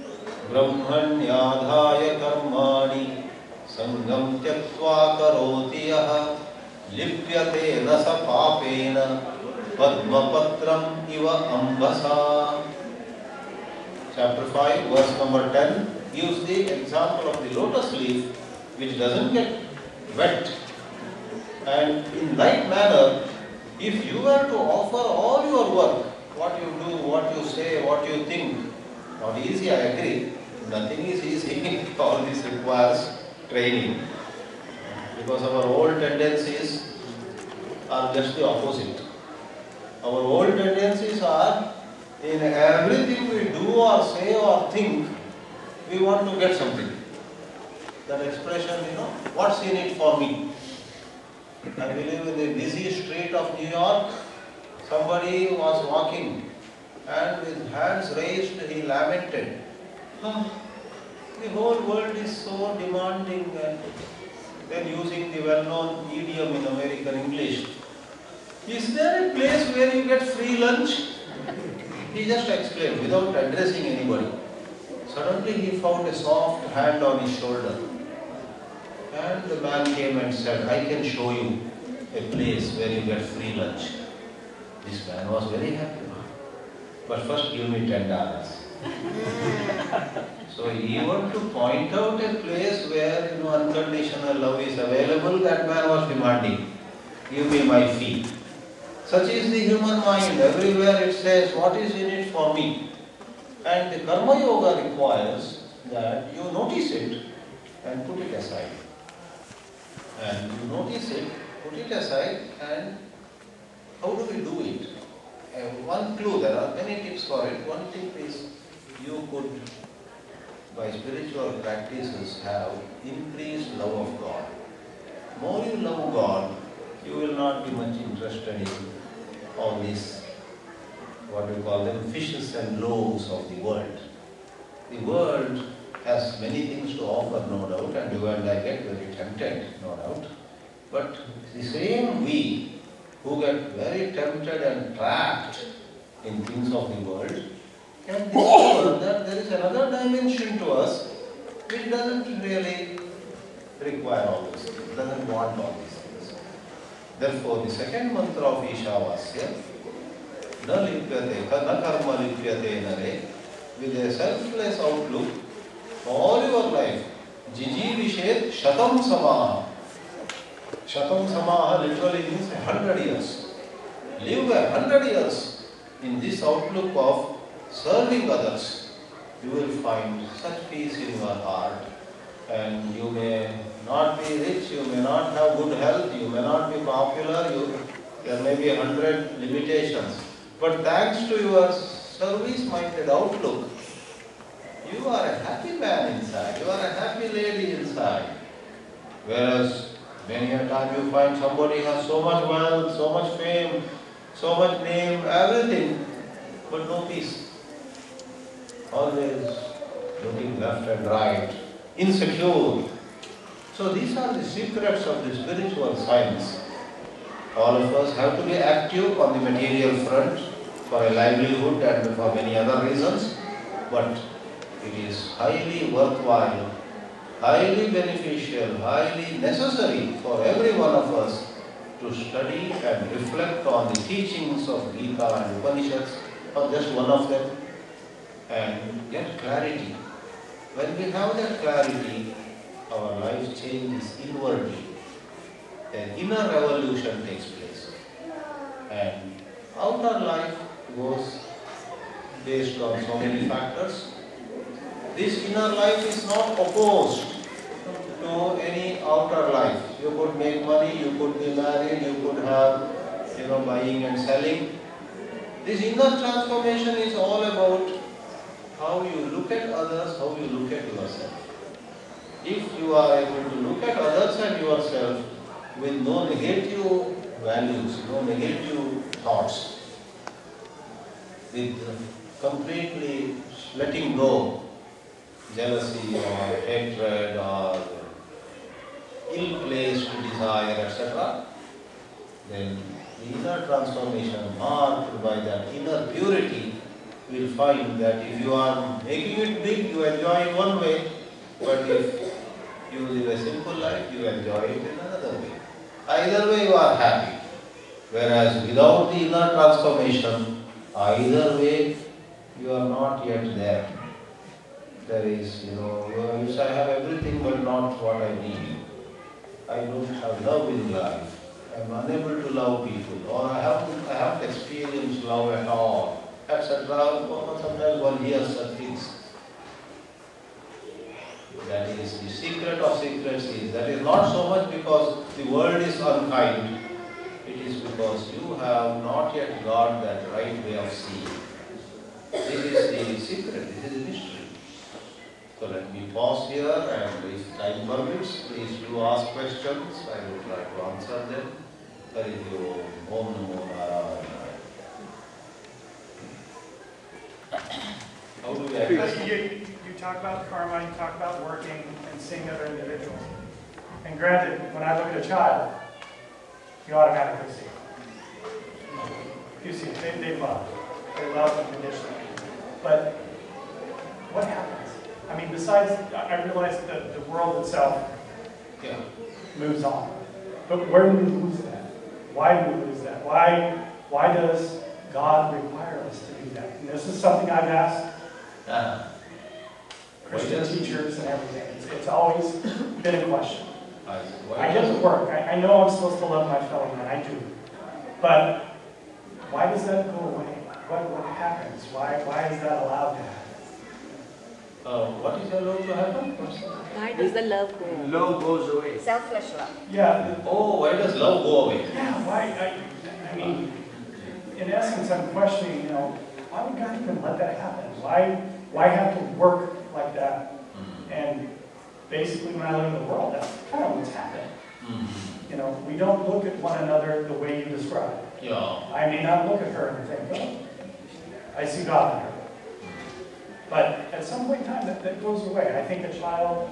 Speaker 1: Brahmanyadhaya karmani sangam tyaktva karoti yaha lipyate nasa papena padmapatram iva ambasa. Chapter 5, verse number 10 gives the example of the lotus leaf which doesn't get wet. And in like manner, if you were to offer all your work, what you do, what you say, what you think, not easy, I agree. Nothing is easy. All this requires training. Because our old tendencies are just the opposite. Our old tendencies are, in everything we do or say or think, we want to get something. That expression, what's in it for me? I believe in the busy street of New York, somebody was walking and with hands raised he lamented. The whole world is so demanding, and then using the well-known idiom in American English. Is there a place where you get free lunch? He just explained without addressing anybody. Suddenly he found a soft hand on his shoulder. And the man came and said, I can show you a place where you get free lunch. This man was very happy. But first give me $10. So he wanted to point out a place where unconditional love is available. That man was demanding, give me my fee. Such is the human mind. Everywhere it says, what is in it for me? And the Karma Yoga requires that you notice it. and put it aside. And you notice it, put it aside, and how do we do it? One clue, there are many tips for it. One tip is you could, by spiritual practices, have increased love of God. More you love God, you will not be much interested in all these, what we call them, fishes and loaves of the world. The world has many things to offer, no doubt, and you and I get very tempted, no doubt. But the same we who get very tempted and trapped in things of the world can discover that there is another dimension to us which doesn't really require all these things, doesn't want all these things. Therefore, the second mantra of Ishavasya, na lipyate, na karma lipyate nare, with a selfless outlook, all your life, jijivishet shatam samaha. Shatam samaha literally means 100 years. Live 100 years in this outlook of serving others. You will find such peace in your heart, and you may not be rich, you may not have good health, you may not be popular, there may be 100 limitations. But thanks to your service-minded outlook, you are a happy man inside, you are a happy lady inside. Whereas many a time you find somebody has so much wealth, so much fame, so much name, everything, but no peace. Always looking left and right, insecure. So these are the secrets of the spiritual science. All of us have to be active on the material front for a livelihood and for many other reasons, but it is highly worthwhile, highly beneficial, highly necessary for every one of us to study and reflect on the teachings of Gita and Upanishads, or just one of them, and get clarity. When we have that clarity, our life changes inwardly. An inner revolution takes place. And outer life goes based on so many factors. This inner life is not opposed to any outer life. You could make money, you could be married, you could have, buying and selling. This inner transformation is all about how you look at others, how you look at yourself. If you are able to look at others and yourself with no negative values, no negative thoughts, with completely letting go jealousy or hatred or ill-placed desire, etc., then the inner transformation marked by that inner purity will find that if you are making it big, you enjoy it one way, but if you live a simple life, you enjoy it in another way. Either way you are happy. Whereas without the inner transformation, either way you are not yet there. There is, you say, I have everything but not what I need. I don't have love in life. I am unable to love people, or I haven't experienced love at all, etc. Sometimes one hears such things. That is the secret of secrets. That is not so much because the world is unkind. It is because you have not yet got that right way of seeing. This is the secret. This is the mystery. So let me pause here, and if time permits, please do ask questions. I will try to answer them. Hari Om Namo Narayana. How do we address it?
Speaker 2: You talk about karma, you talk about working and seeing other individuals. And granted, when I look at a child, you automatically see it. You see it. They love. They love unconditionally. But what happens? I mean, besides, I realize that the world itself moves on. But where do we lose that? Why do we lose that? Why does God require us to do that? And this is something I've asked Christian teachers and everything. It's always been a question. It doesn't work. I know I'm supposed to love my fellow man. I do. But why does that go away? What happens? Why is that allowed to happen?
Speaker 1: What is allowed to happen?
Speaker 3: Why does the love go away?
Speaker 4: Love goes away.
Speaker 3: Selfless love.
Speaker 2: Yeah.
Speaker 1: Oh, why does love go away?
Speaker 2: Yeah, why? I mean, in essence, I'm questioning, why would God even let that happen? Why have to work like that? And basically, when I live in the world, that's kind of what's happening. We don't look at one another the way you describe.
Speaker 1: Yeah.
Speaker 2: I may not look at her and think, oh, I see God in her. But at some point in time, that goes away. I think a child,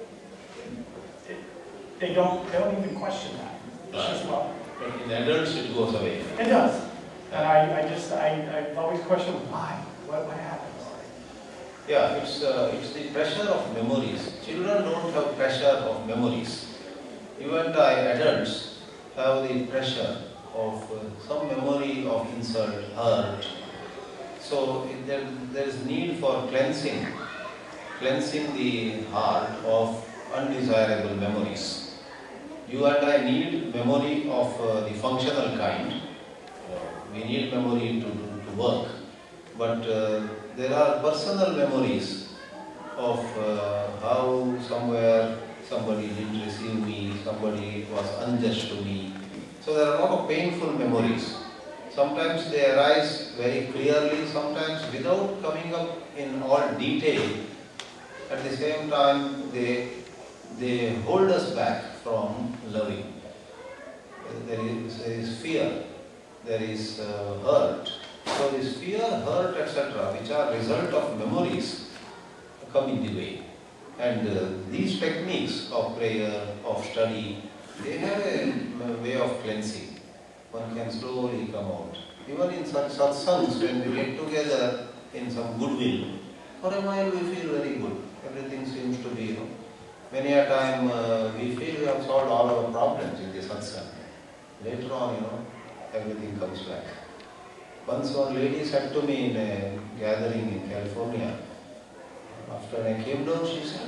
Speaker 2: they don't even question that. It's just love.
Speaker 1: But in adults, it goes away.
Speaker 2: It does. And I've always questioned why. What happens?
Speaker 1: Yeah, it's the pressure of memories. Children don't have pressure of memories. You and I, adults, have the pressure of some memory of insult, hurt. So there is need for cleansing the heart of undesirable memories. You and I need memory of the functional kind. We need memory to work. But there are personal memories of how somewhere somebody didn't receive me, somebody was unjust to me. So there are a lot of painful memories. Sometimes they arise very clearly, sometimes without coming up in all detail. At the same time, they hold us back from loving. There is fear, there is hurt. So this fear, hurt, etc., which are result of memories, come in the way. And these techniques of prayer, of study, they have a way of cleansing. One can slowly come out. Even in such satsangs, when we get together in some goodwill, for a while we feel very good. Everything seems to be, many a time we feel we have solved all our problems in the satsang. Later on, everything comes back. Once one lady said to me in a gathering in California, after I came down, she said,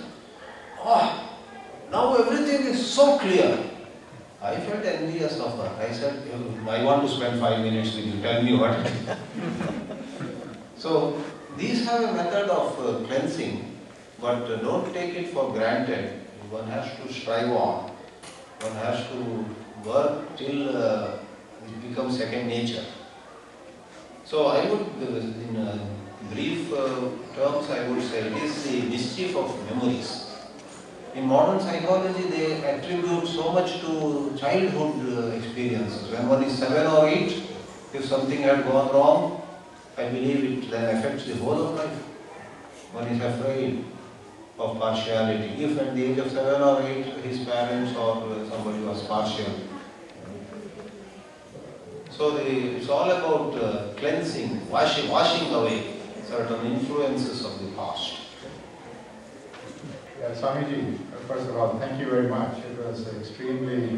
Speaker 1: now everything is so clear. I felt envious of her. I said, I want to spend 5 minutes with you. Tell me what it is. So, these have a method of cleansing, but don't take it for granted. One has to strive on. One has to work till it becomes second nature. So, I would, in brief terms, I would say it is the mischief of memories. In modern psychology, they attribute so much to childhood experiences. When one is 7 or 8, if something had gone wrong, I believe it then affects the whole of life. One is afraid of partiality. If at the age of 7 or 8, his parents or somebody was partial. So it's all about cleansing, washing away certain influences of the past.
Speaker 5: Yeah, Swamiji, first of all, thank you very much. It was extremely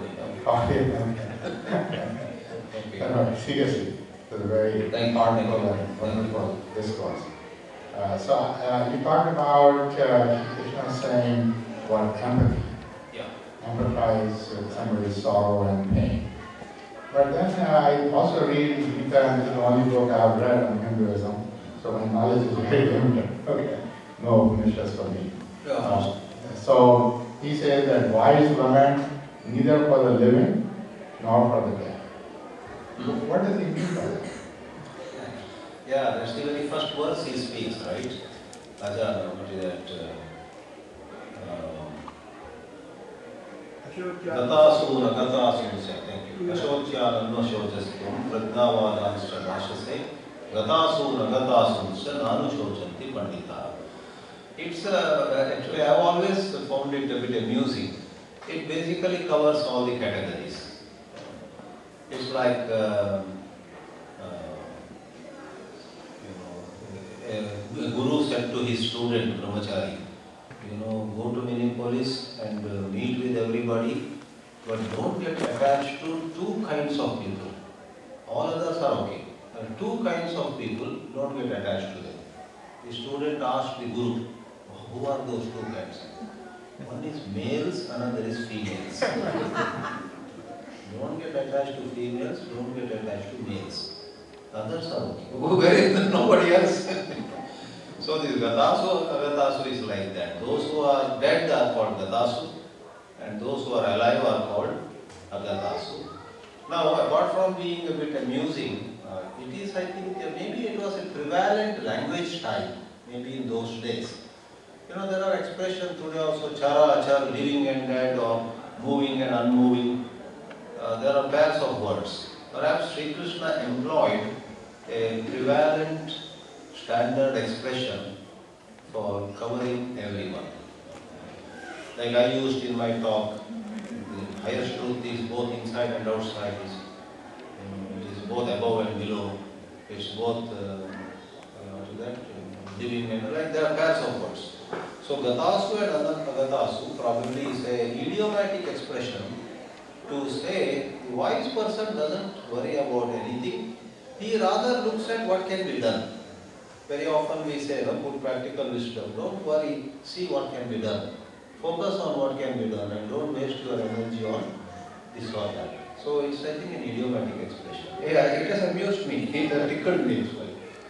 Speaker 5: seriously, it was a very thoughtful and wonderful discourse. So you talked about Krishna saying what empathy.
Speaker 1: Yeah.
Speaker 5: Empathize with somebody's sorrow and pain. But then I also read Gita, and this is the only book I've read on Hinduism, so my knowledge is very limited. Okay, no Upanishads for me. So he says that wise lament neither for the living nor for the dead. What does he mean by that?
Speaker 1: Yeah, that's the very first verse he speaks, right? Ajana, what is that? Gatasuna, thank you. Ashotyananma shojastum pradnavadanscha nashase Gatasuna nanu shochanti pandita. It's actually, I've always found it a bit amusing. It basically covers all the categories. It's like, a guru said to his student, Brahmachari, go to Minneapolis and meet with everybody, but don't get attached to two kinds of people. All others are okay. And two kinds of people, don't get attached to them. The student asked the guru, who are those two kinds? One is males, another is females. Don't get attached to females, don't get attached to males. Others are okay. Where is nobody else? So So this Gatasu, Agatasu is like that. Those who are dead are called Gatasu, and those who are alive are called Agatasu. Now, apart from being a bit amusing, it is, I think, maybe it was a prevalent language style, maybe in those days. You know, there are expressions today also, chara, achar, living and dead, or moving and unmoving. There are pairs of words. Perhaps Sri Krishna employed a prevalent standard expression for covering everyone. Like I used in my talk, the highest truth is both inside and outside. It is both above and below. It's both living and like there are pairs of words. So Gatasu and Agatasu probably is a idiomatic expression to say the wise person doesn't worry about anything. He rather looks at what can be done. Very often we say, put practical wisdom. Don't worry, see what can be done. Focus on what can be done and don't waste your energy on this or that. So it's, I think, an idiomatic expression. Yeah, it has amused me. It has tickled me as well.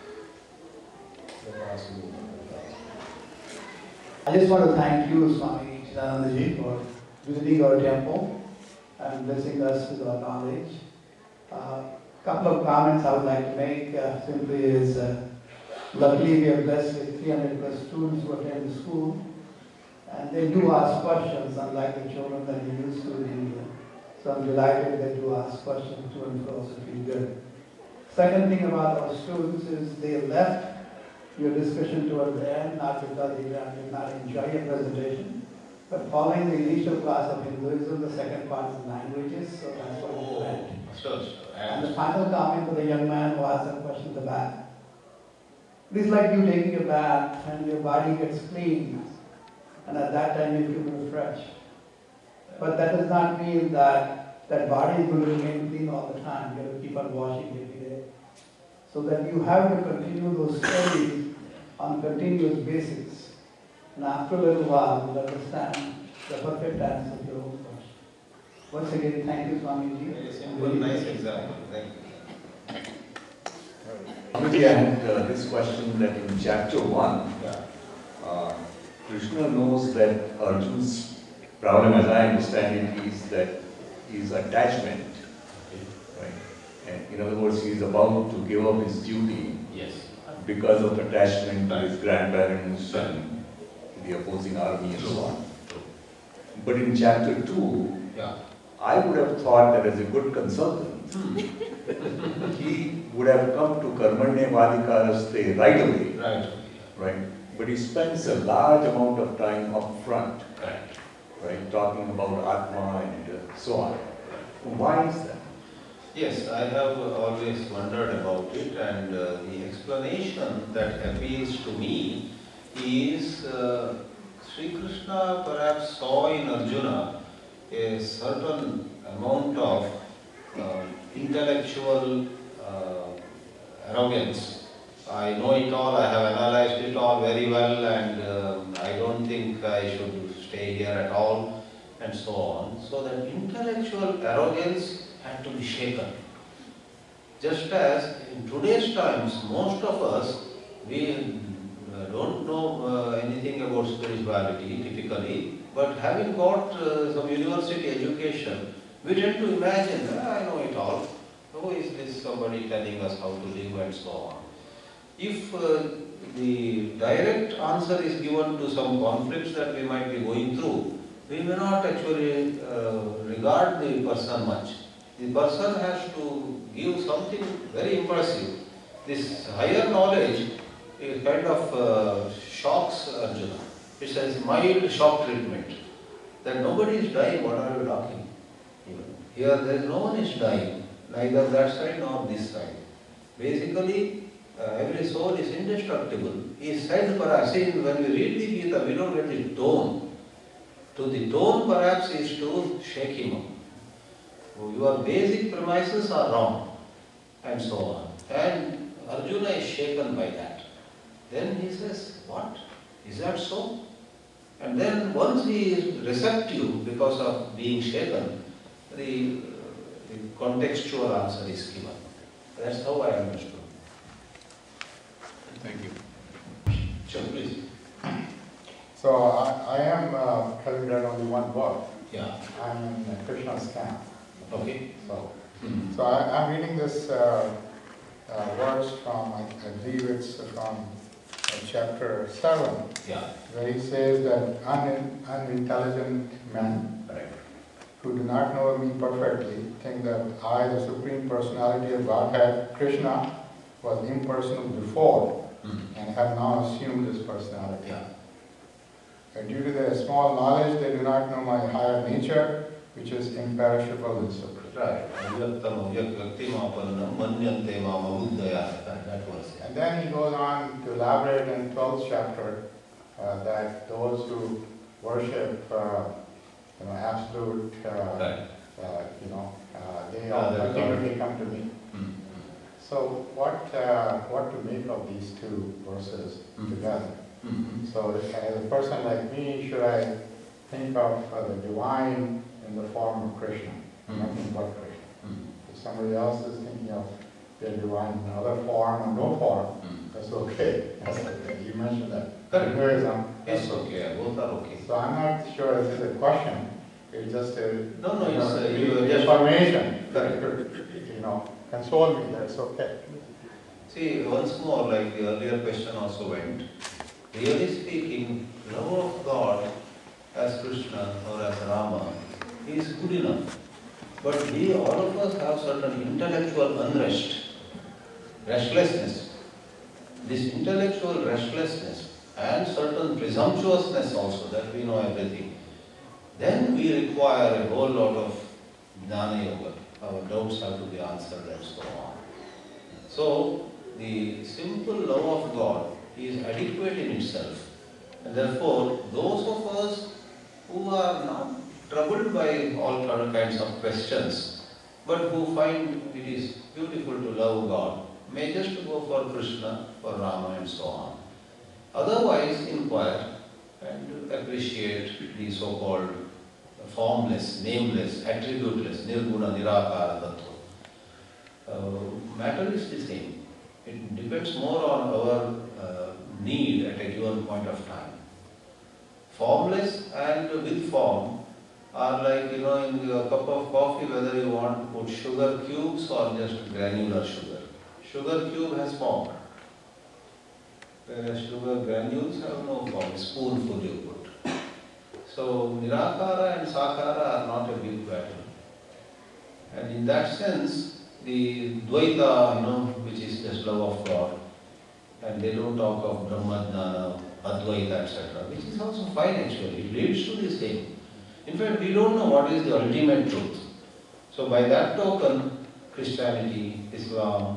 Speaker 4: I just want to thank you, Swami Chidananda ji, for visiting our temple and blessing us with our knowledge. Couple of comments I would like to make simply is, luckily we are blessed with 300 plus students who attend the school, and they do ask questions, unlike the children that we used to in India. So I'm delighted they do ask questions to and fro, so feel good. Second thing about our students is they left your discussion toward the end, not because they did not enjoy your presentation, but following the initial class of Hinduism, the second part is languages, so that's what we went.
Speaker 1: Sure.
Speaker 4: And the final comment to the young man who asked that question in the back. It is like you taking a bath and your body gets clean, and at that time you feel refreshed. But that does not mean that that body is going to remain clean all the time. You have to keep on washing every day. So that you have to continue those studies on a continuous basis. And after a little while, you'll understand the perfect answer to your own question. Once again, thank you, Swamiji.
Speaker 1: Very simple, nice example. Thank you.
Speaker 6: Swamiji, I had this question that in chapter 1, Krishna knows that Arjun's problem, as I understand it, is that his attachment. Right? And in other words, he is about to give up his duty because of attachment to his grandparents and the opposing army and so on. But in chapter 2, I would have thought that as a good consultant, he would have come to Karmanye Vadikaraste right away. Right? But he spends a large amount of time up front, right, talking about Atma and so on. Why is that?
Speaker 1: Yes, I have always wondered about it, and the explanation that appeals to me is Sri Krishna perhaps saw in Arjuna a certain amount of intellectual arrogance. I know it all, I have analyzed it all very well, and I don't think I should stay here at all, and so on. So that intellectual arrogance had to be shaken. Just as in today's times, most of us, we don't know anything about spirituality typically, but having got some university education, we tend to imagine, I know it all. Who is this somebody telling us how to live and so on? If the direct answer is given to some conflicts that we might be going through, we may not actually regard the person much. The person has to give something very impressive. This higher knowledge is kind of shocks Arjuna. It says mild shock treatment. That nobody is dying, what are you talking? Here there is no one is dying, neither that side nor this side. Basically, every soul is indestructible. He said perhaps, when we read the Gita, we don't get the tone. To the tone perhaps is to shake him up. Your basic premises are wrong, and so on. And Arjuna is shaken by that. Then he says, what? Is that so? And then once he is receptive because of being shaken, the contextual answer is given. That's how I understood.
Speaker 6: Thank you.
Speaker 1: Sure.
Speaker 5: So I am having read only one book.
Speaker 1: Yeah.
Speaker 5: I'm in Krishna's camp.
Speaker 1: Okay.
Speaker 5: So I'm reading this words from, I believe it's from chapter 7,
Speaker 1: Yeah.
Speaker 5: where he says that unintelligent men
Speaker 1: Correct.
Speaker 5: who do not know me perfectly think that I, the Supreme Personality of Godhead, Krishna, was impersonal before and have now assumed this personality.
Speaker 1: Yeah.
Speaker 5: Due to their small knowledge, they do not know my higher nature, which is imperishable and supreme.
Speaker 1: Right. That was it.
Speaker 5: And then he goes on to elaborate in 12th chapter that those who worship, absolute,
Speaker 1: Right.
Speaker 5: they
Speaker 1: Yeah,
Speaker 5: all
Speaker 1: that's
Speaker 5: ultimately come to me. So what to make of these two verses together? So as a person like me, should I think of the divine in the form of Krishna, nothing but Krishna? If somebody else is thinking of the divine in another form or no form, that's okay. That's okay. You mentioned that.
Speaker 1: Correct.
Speaker 5: Hinduism.
Speaker 1: It's okay, both are okay.
Speaker 5: So I'm not sure if it's a question. It's just a
Speaker 1: No, it's you are just
Speaker 5: information.
Speaker 1: correct.
Speaker 5: Console me. That's okay.
Speaker 1: See, once more, like the earlier question also went, really speaking, love of God as Krishna or as Rama is good enough. But all of us have certain intellectual unrest, restlessness. This intellectual restlessness and certain presumptuousness also, that we know everything. Then we require a whole lot of jnana yoga. Our doubts have to be answered and so on. So, the simple love of God is adequate in itself. And therefore, those of us who are not troubled by all kinds of questions, but who find it is beautiful to love God, may just go for Krishna, for Rama and so on. Otherwise, inquire and appreciate the so-called formless, nameless, attributeless, nirguna, nirakara tattva. Matter is the same. It depends more on our need at a given point of time. Formless and with form are like, in a cup of coffee, whether you want to put sugar cubes or just granular sugar. Sugar cube has form, whereas sugar granules have no form, spoonful you put. So, Nirakara and Sakara are not a big battle. And in that sense, the Dvaita, which is just love of God, and they don't talk of Brahma-jnana, Advaita, etc., which is also fine actually. It leads to the same. In fact, we don't know what is the ultimate truth. So by that token, Christianity, Islam,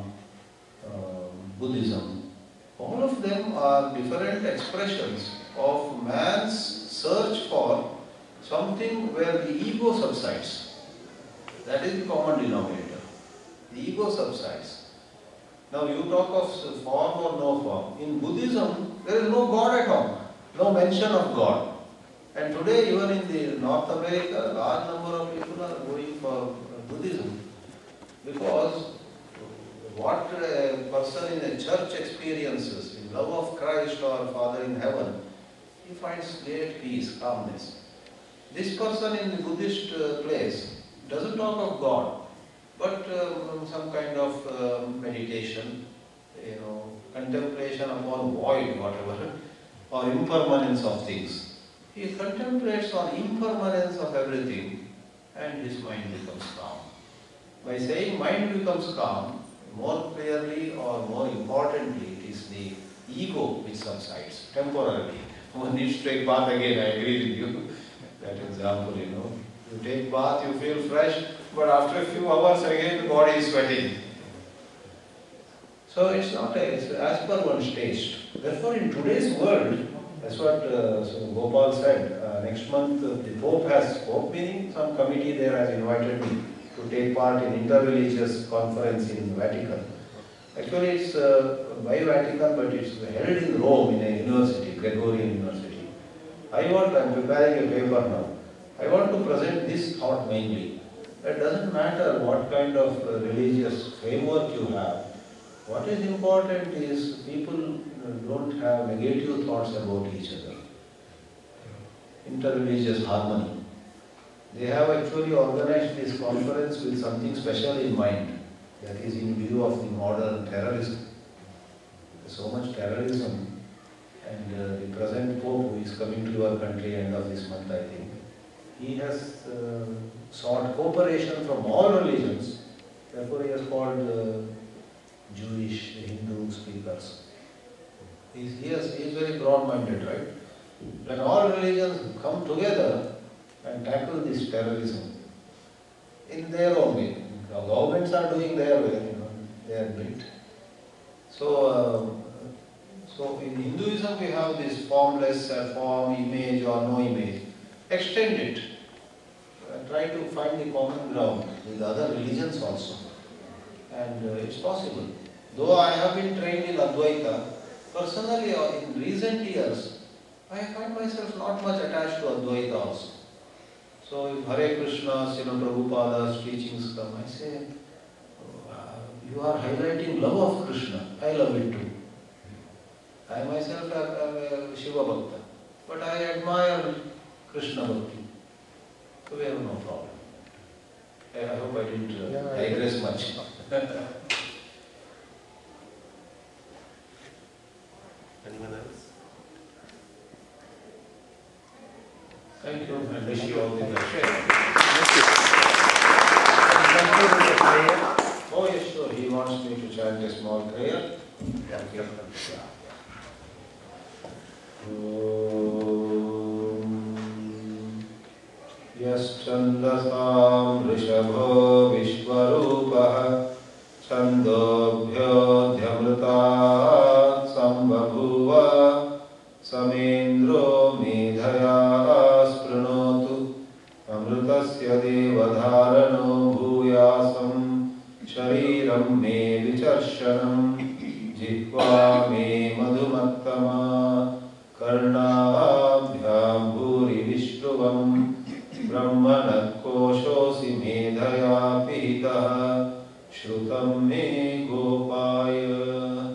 Speaker 1: Buddhism, all of them are different expressions of man's search for something where the ego subsides. That is the common denominator. The ego subsides. Now you talk of form or no form. In Buddhism, there is no God at all. No mention of God. And today, even in the North America, a large number of people are going for Buddhism because what a person in a church experiences, in love of Christ or Father in heaven, he finds great peace, calmness. This person in the Buddhist place doesn't talk of God, but some kind of meditation, contemplation upon void, whatever, or impermanence of things. He contemplates on impermanence of everything and his mind becomes calm. By saying mind becomes calm, more clearly or more importantly, it is the ego which subsides temporarily. One needs to take bath again, I agree with you. That example, you take bath, you feel fresh, but after a few hours again the body is sweating. So it's not it's as per one's taste. Therefore in today's world, that's what Gopal said. Next month the Pope meaning some committee there has invited me to take part in interreligious conference in Vatican. Actually it's by Vatican, but it's held in Rome in a university, Gregorian University. I'm preparing a paper now. I want to present this thought mainly. It doesn't matter what kind of religious framework you have. What is important is people don't have negative thoughts about each other. interreligious harmony. They have actually organized this conference with something special in mind, that is in view of the modern terrorism. There's so much terrorism, and the present Pope, who is coming to your country end of this month, I think, he has sought cooperation from all religions. Therefore he has called Jewish, Hindu speakers. He is very broad-minded, right? When all religions come together and tackle this terrorism in their own way. Governments are doing their way, they are built. So in Hinduism we have this formless form, image or no image. Extend it. Try to find the common ground with other religions also. And it's possible. Though I have been trained in Advaita, personally in recent years, I find myself not much attached to Advaita also. So if Hare Krishna, Prabhupada's teachings come, I say, you are highlighting love of Krishna. I love it too. I myself am a Shiva Bhakta, but I admire Krishna Bhakti. So we have no problem. I hope I didn't digress much.
Speaker 7: Anyone else?
Speaker 1: Thank you, and wish you all the best. Oh yes, sure. He wants me to chant a small prayer. Okay. Yaschandasam rishabho vishvarupah chandobhyo dhyamrutat sambhavuva samendro medhaya spranotu amrutasya devadharano bhuyasam shariram me vicharshanam jihva me madhumattama karnabhyam bhuri vishruvam brahmanat koshosi medhaya pihitah shrutam me gopaya.